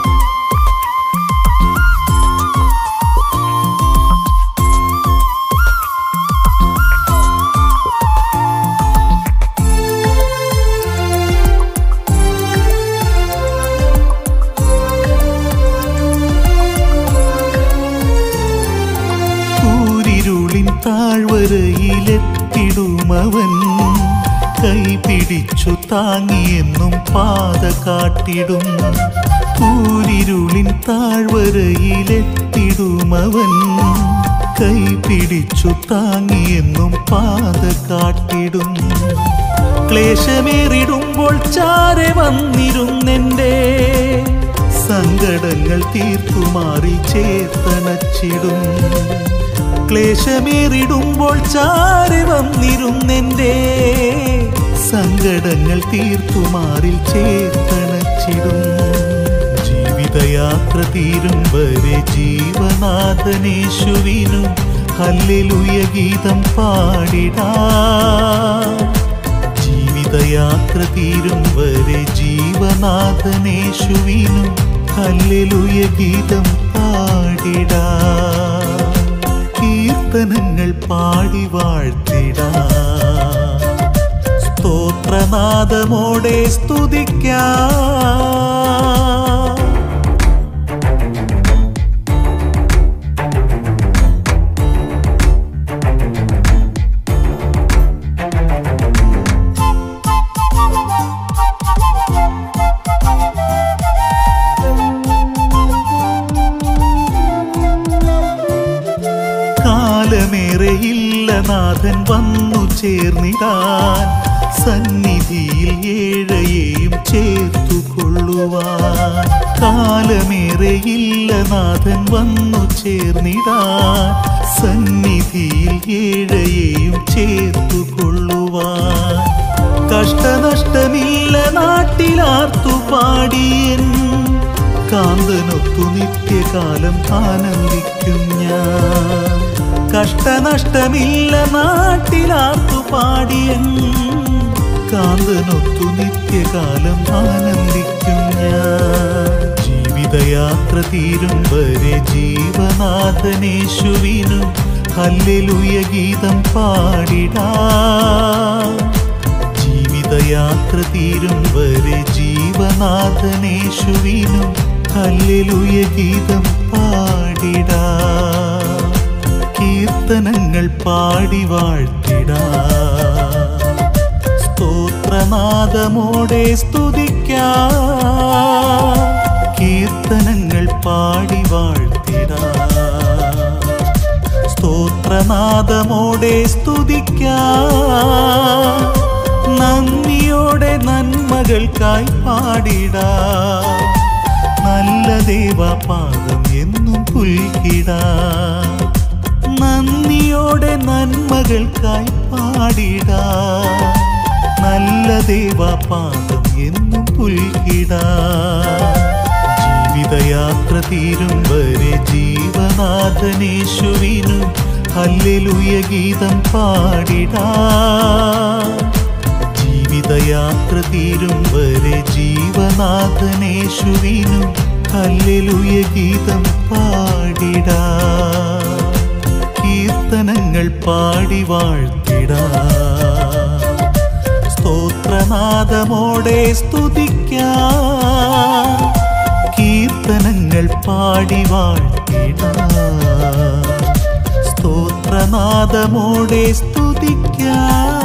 താഴ്വരയിലെത്തിടുമവൻ കൈപിടിച്ചു താങ്ങിയെന്നും പാത കാട്ടിടും. കൂരിരുളിൻ താഴ്വരയിലെത്തിടുമവൻ കൈപിടിച്ചു താങ്ങിയെന്നും പാത കാട്ടിടും. ക്ലേശമേറിടുമ്പോൾ ചാരെ വന്നിരുന്നെൻ്റെ സങ്കടങ്ങൾ തീർത്തുമാറി ചേർത്തണച്ചിടും. ക്ലേശമേറിടുമ്പോൾ ചാരി വന്നിരുന്നെൻ്റെ സങ്കടങ്ങൾ തീർത്തുമാറിൽ ചേർത്തണച്ചിടും. ജീവിതയാത്ര തീരും വരെ ജീവനാഥനേശുവിനു ഹല്ലേലൂയ ഗീതം പാടിടാം. ജീവിതയാത്ര തീരും വരെ ജീവനാഥനേശുവിനു ഹല്ലേലൂയ ഗീതം പാടിടാം. കീർത്തനങ്ങൾ പാടി വാഴ്ത്തിടാം. സ്തോത്രനാദമോടെ സ്തുതിക്കാം. കാലമേറെയില്ല നാഥൻ വന്നു ചേർന്നിടാൻ, സന്നിധിയിൽ ഏഴയെയും ചേർത്തുകൊള്ളുവാൻ. കാലമേറെയില്ല നാഥൻ വന്നു ചേർന്നിടാൻ, സന്നിധിയിൽ ഏഴയെയും ചേർത്തുകൊള്ളുവാൻ. കഷ്ടനഷ്ടമില്ല നാട്ടിലാർത്തു പാടിയൻ, കാന്തനൊത്തു നിത്യകാലം ആനന്ദിക്കും ഞാൻ. കഷ്ടനഷ്ടമില്ല നാട്ടിലാർത്തു പാടിയൻ, കാന്തനൊത്തു നിത്യകാലം ആനന്ദിക്കും ഞാൻ. ജീവിതയാത്ര തീരും വരെ ജീവനാഥനേശുവിനു ഹല്ലേലൂയ ഗീതം പാടിടാം. ജീവിതയാത്ര തീരും വരെ ജീവനാഥനേശുവിനു ഹല്ലേലൂയ ഗീതം പാടിടാം. കീർത്തനങ്ങൾ പാടി വാഴ്ത്തിടാം. സ്തോത്രനാദമോടെ സ്തുതിക്കാം. കീർത്തനങ്ങൾ പാടി വാഴ്ത്തിടാം. സ്തോത്രനാദമോടെ സ്തുതിക്കാം. നന്ദിയോടെ നന്മകൾക്കായി പാടിടാം. നല്ല ദേവപാദം എന്നും പുൽകിടാം. നന്ദിയോടെ നന്മകൾക്കായി പാടിടാം. നല്ല ദേവപാദം എന്നും പുൽകിടാം. ജീവിതയാത്ര തീരും വരെ ജീവനാഥനേശുവിനു ഹല്ലേലൂയ ഗീതം പാടിടാം. ജീവിതയാത്ര തീരും വരെ ജീവനാഥനേശുവിനു ഹല്ലേലൂയ ഗീതം പാടിടാം. കീർത്തനങ്ങൾ പാടി വാഴ്ത്തിടാം. സ്തോത്രനാദമോടെ സ്തുതിക്കാം. കീർത്തനങ്ങൾ പാടി വാഴ്ത്തിടാം. സ്തോത്രനാദമോടെ സ്തുതിക്കാം.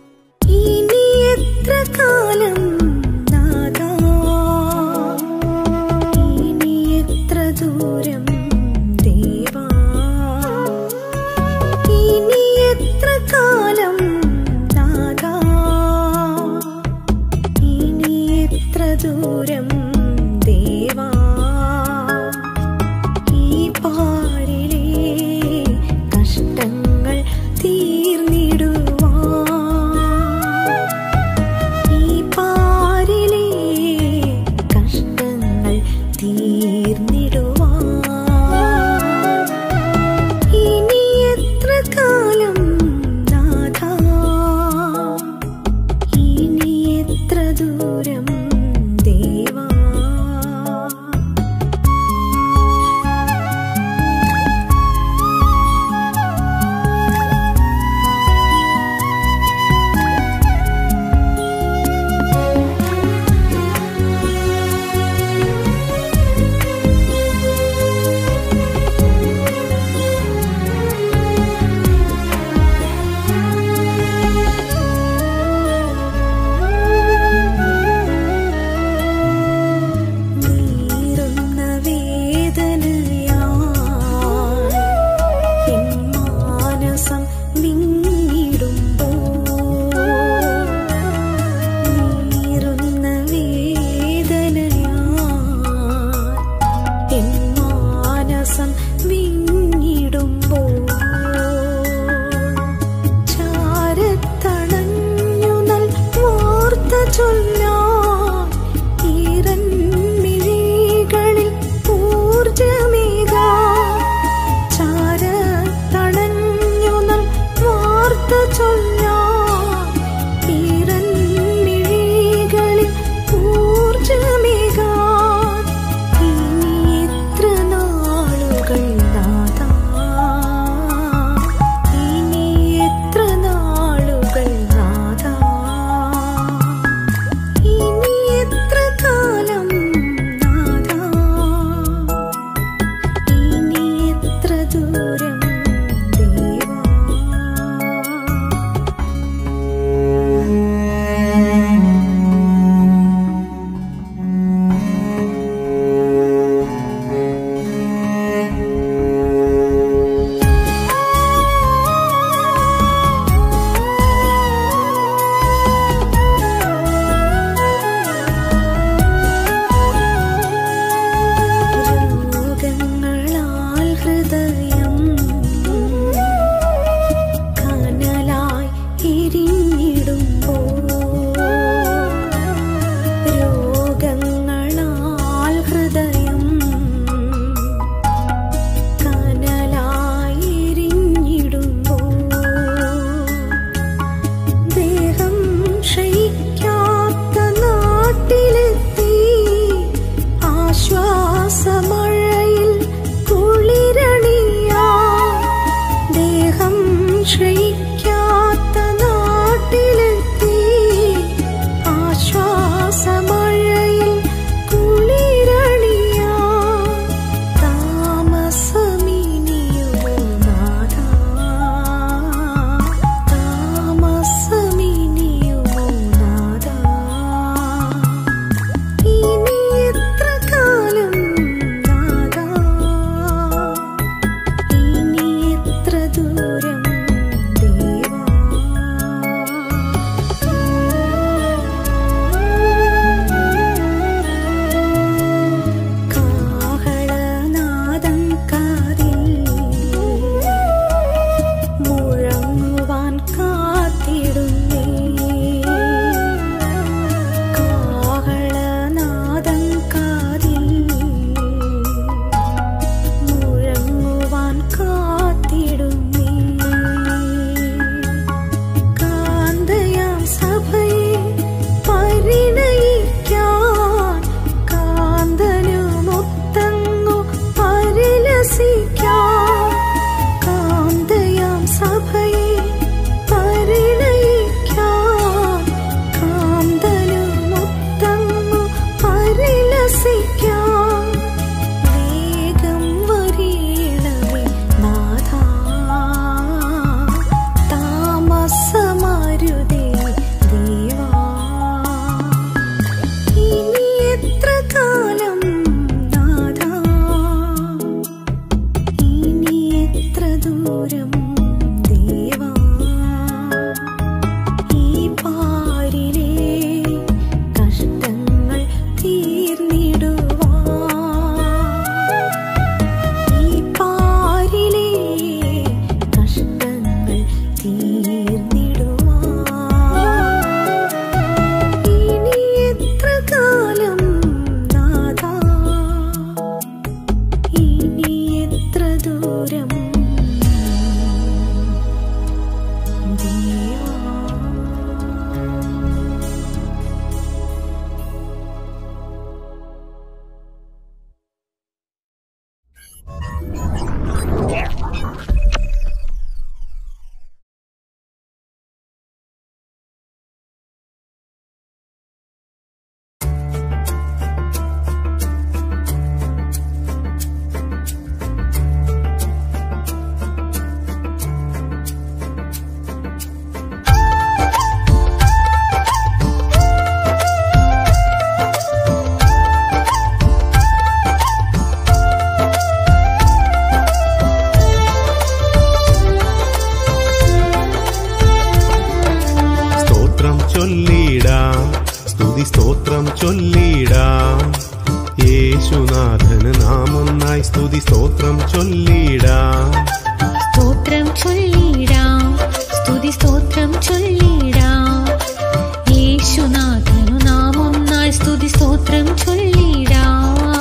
ഇനി എത്ര കാലം നാഥാ ദൂരം ദേവാ ഈ പാരിലെ കഷ്ടങ്ങൾ തീർന്നിടുവാൻ ഈ പാരിലെ കഷ്ടങ്ങൾ തീർന്നിടുവാൻ ഇനി എത്ര കാലം നാഥാ ഇനി എത്ര ദൂരം ദേവാ ചൊല്ലിടാം, സ്തുതി സ്തോത്രം ചൊല്ലിടാം. യേശുനാഥന് നാം ഒന്നായി സ്തുതി സ്തോത്രം ചൊല്ലിടാം. സ്തോത്രം ചൊല്ലിടാം, സ്തുതി സ്തോത്രം ചൊല്ലിടാം. യേശുനാഥനു നാം ഒന്നായി സ്തുതി സ്തോത്രം ചൊല്ലിടാം.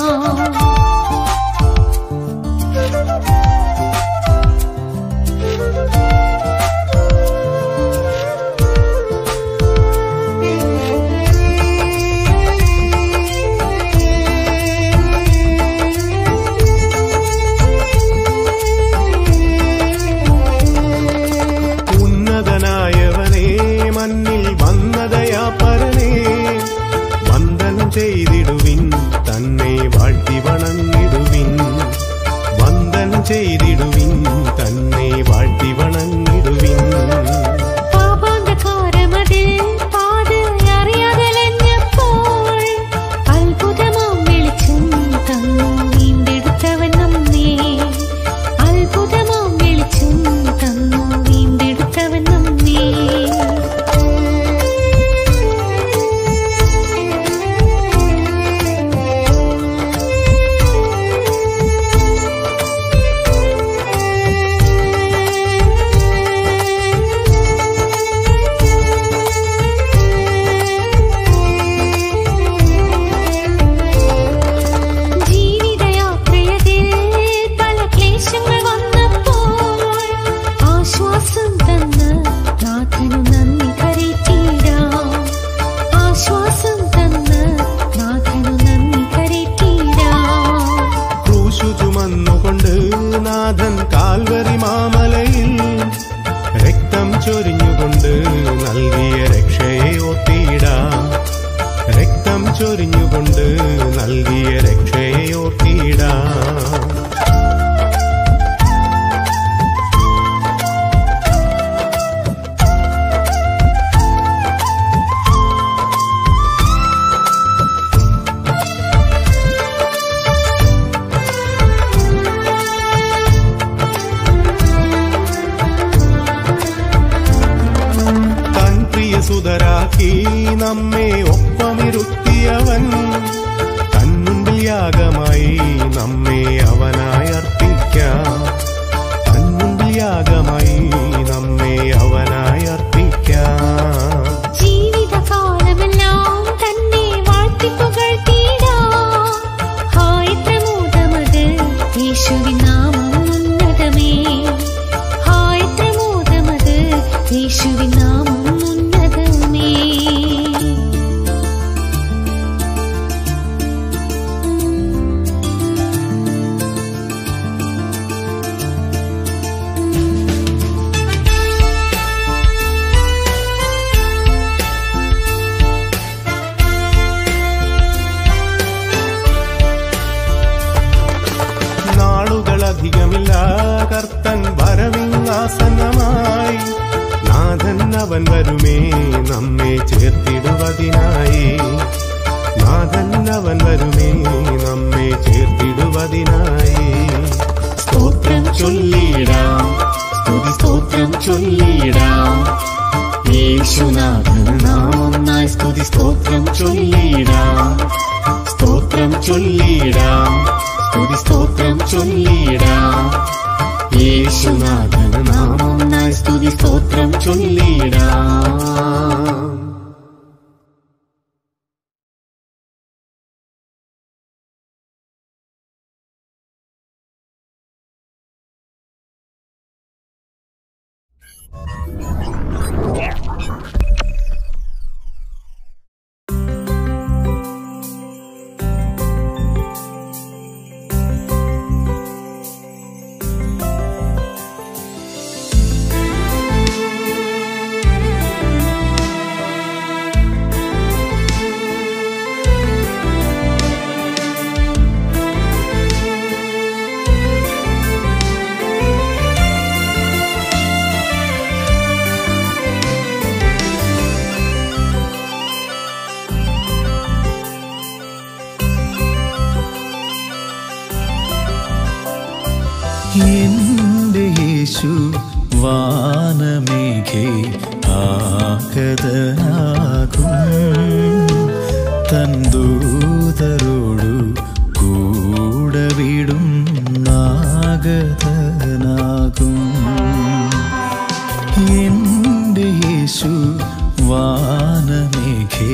ചെയ്തിടുവിൻ, തന്നെ വാഴ്ത്തി വണങ്ങിടുവിൻ. വന്ദനം ചെയ്തിടുവിൻ, തന്നെ വാഴ്ത്തി വണങ്ങിടുവിൻ. പാപാന്ധകാരമതിൽ പാതയറിയാതലഞ്ഞപ്പോൾ അത്ഭുതമാം വെളിച്ചം തന്നു വീണ്ടെടുത്തവൻ നമ്മെ. അത്ഭുതമാം വെളിച്ചം തന്നു വീണ്ടെടുത്തവൻ നമ്മെ. നാഥൻ കാൽവരി മാമലയിൽ രക്തം ചൊരിഞ്ഞുകൊണ്ട് നൽകിയ രക്ഷയെ ഓർത്തിടാം. രക്തം ചൊരിഞ്ഞുകൊണ്ട് നൽകിയ രക്ഷയെ ഓർത്തിടാം. സുതരാക്കി നമ്മെ ഒപ്പമിരുത്തിയവൻ തന്നുമ്പിൽ യാഗമായി നമ്മെ അവനായി അർപ്പിക്കാം. തന്നുമ്പിൽ യാഗമായി നമ്മെ അവനായി അർപ്പിക്കാം. ജീവിതകാലമെല്ലാം തന്നെ വാഴ്ത്തി പുകഴ്ത്തിടാം. ഹായ് പ്രമോദമത് യേശുവിൻ നാമം ഉന്നതമേ. ഹായ് പ്രമോദമത് യേശുവിൻ നാമം. അധികമില്ല കർത്തൻ വരവിങ്ങാസന്നമായി. നാഥൻ അവൻ വരുമേ നമ്മെ ചേർത്തിടുവതിനായി. നാഥൻ അവൻ വരുമേ നമ്മെ ചേർത്തിടുവതിനായി. സ്തോത്രം ചൊല്ലിടാം, സ്തുതി സ്തോത്രം ചൊല്ലിടാം. യേശുനാഥൻ നാം ഒന്നായി സ്തുതി സ്തോത്രം ചൊല്ലിടാം. സ്തോത്രം ചൊല്ലിടാം, സ്തുതി സ്തോത്രം ചൊല്ലിടാം. യേശുനാഥന് നാം ഒന്നായി സ്തുതി സ്തോത്രം ചൊല്ലിടാം. എന്റെ യേശു വാനമേഘേ ആഗതനാകും തൻ ദൂതരോടു കൂടെ വിടും നാഗതനാകും എൻ്റെ യേശു വാനമേഘേ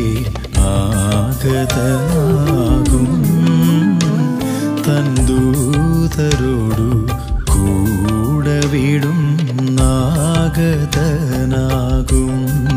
ആഗതനാകും തൻ ദൂതരോടു കൂടെ വിടും നാഗതനാകും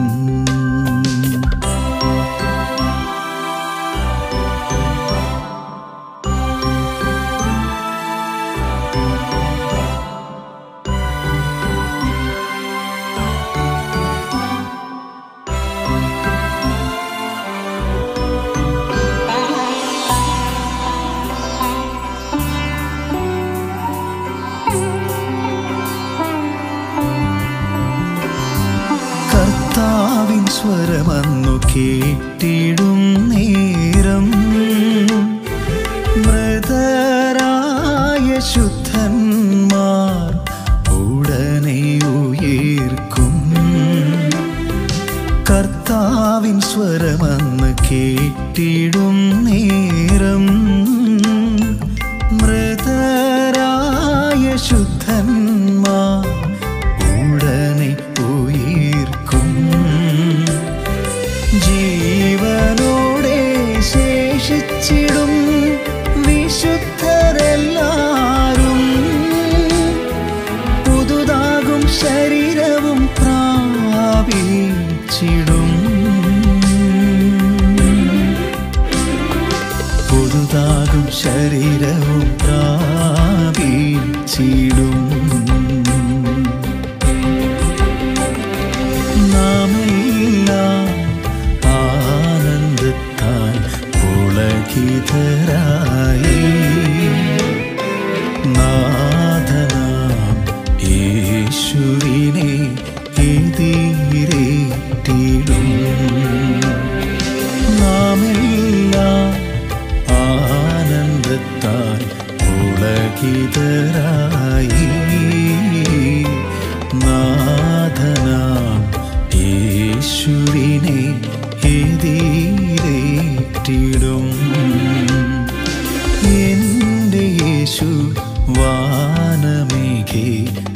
കർത്താവിൻ സ്വരമന്നു കേട്ടിടും നേരം മൃതരായ ശുദ്ധന്മാർ ഉടനെ ഉയർക്കും കർത്താവിൻ സ്വരമന്ന് കേട്ടിടും നേരം മൃതരായ ശുദ്ധന്മാർ ഉടനെ ഉയർക്കും ജീവനോടെ ശേഷിച്ചിടും വിശുദ്ധരെല്ലാരും പുതുതാകും ശരീരവും പ്രാപിച്ചിടും പുതുതാകും ശരീരവും പ്രാപിച്ചിടും നാമെല്ലാം ആനന്ദത്താൽ പുളകിതരായി നാഥനാം യേശുവിനെ എതിരേറ്റിടും നാമെല്ലാം ആനന്ദത്താൽ പുളകിതരായി നാഥനാം യേശുവിനെ എതിരേറ്റിടും എൻ്റെ യേശു വാനമേഘേ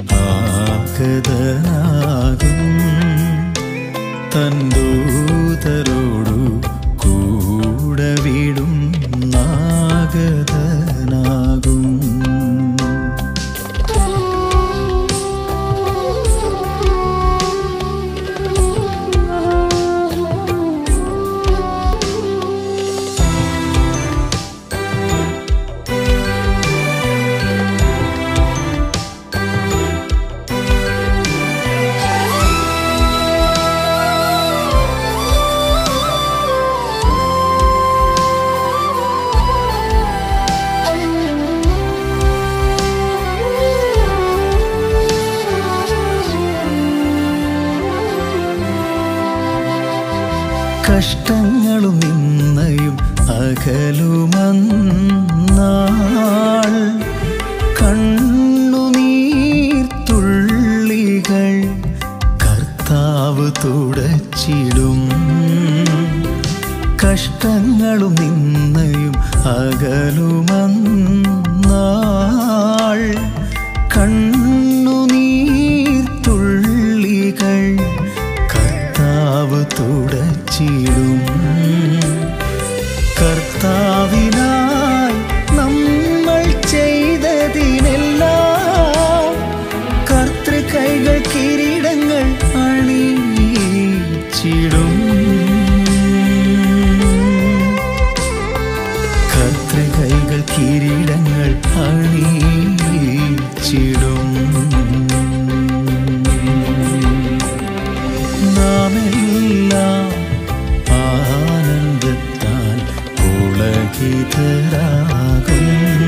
ആഗതനാകും തൻ ദൂതരോടു കൂടെ വിടും നാഗതനാകും കഷ്ടങ്ങളും നിന്നയും അകലുമന്നാൾ കണ്ണുനീർത്തുള്ളികൾ കർത്താവ് തുടച്ചിടും കഷ്ടങ്ങളും നിന്നയും അകലുമന്നാൾ കണ്ണുനീർത്തുള്ളികൾ കർത്താവ് തുടച്ചിടും കർത്താവിനായി നമ്മൾ ചെയ്തതിനെല്ലാം കർത്തൃകൈകൾ കിരീടങ്ങൾ അണിയിച്ചിടും കർത്തൃകൈകൾ കിരീടങ്ങൾ അണിയിച്ചിടും നാമെല്ലാം ആനന്ദത്താൽ പുളകിതരാകും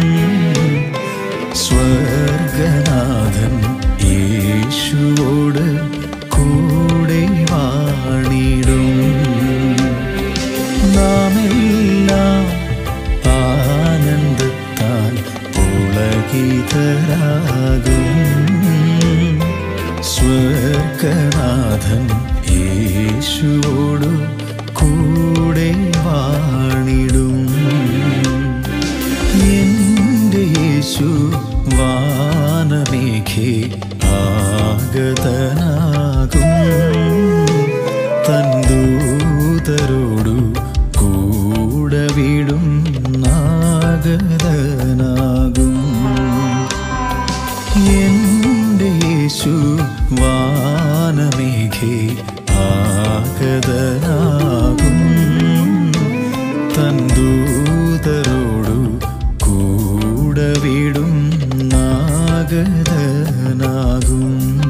സ്വർഗനാഥൻ യേശുവോട് കൂടെ വാണിടും നാമെല്ലാം ആനന്ദത്താൽ പുളകിതരാകും സ്വർഗനാഥൻ യേശുവോടു കൂടെ വാണിടും. എൻ്റെ യേശു വാനമേഘേ ആഗതനാകും. തൻ ദൂതരോടു കൂടെ വിടും നാഗതനാകും. എൻ്റെ യേശു വാനമേഘേ ആഗതനാകും. തൻ ദൂതരോടു കൂടെ വിടും നാഗതനാകും.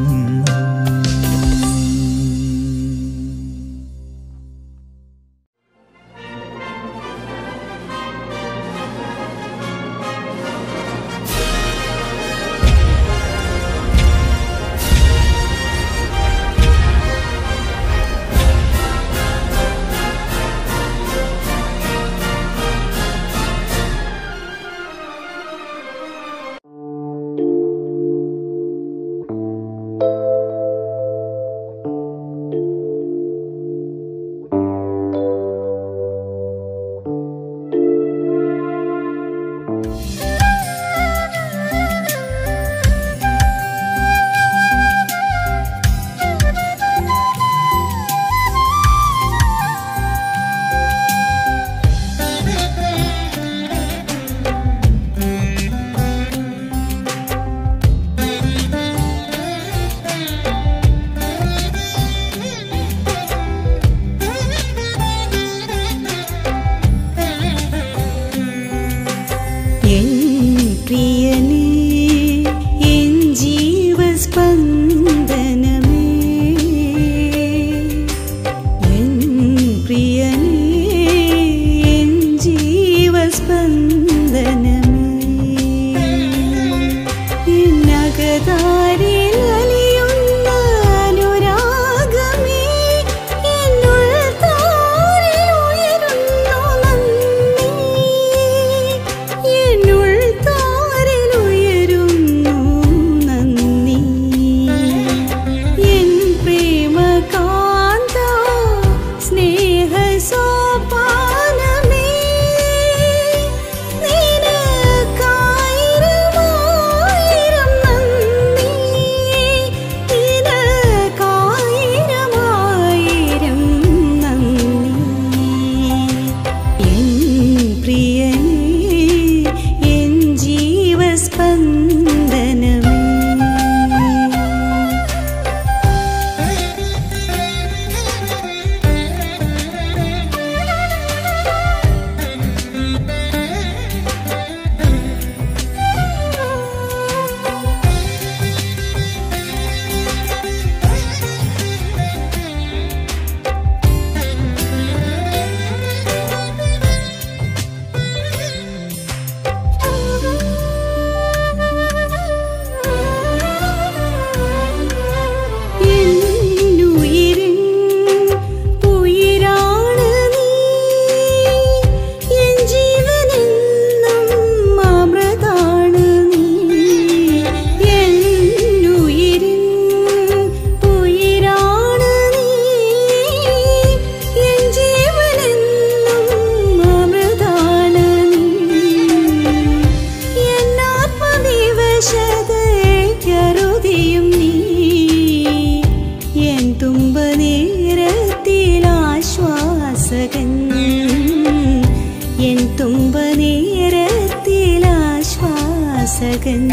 തുമ്പനേരത്തിലാശ്വാസകൻ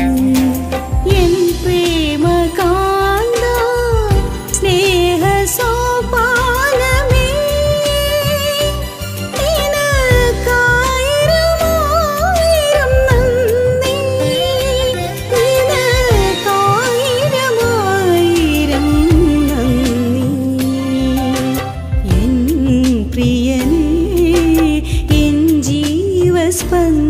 എൻ പ്രേമകാന്ത സ്നേഹ സോപാനമേ നിനക്കായിരമായിരം നന്ദി നിനക്കായിരമായിരം നന്ദി എൻ പ്രിയനേ എൻ ജീവസ്പന്ദനമേ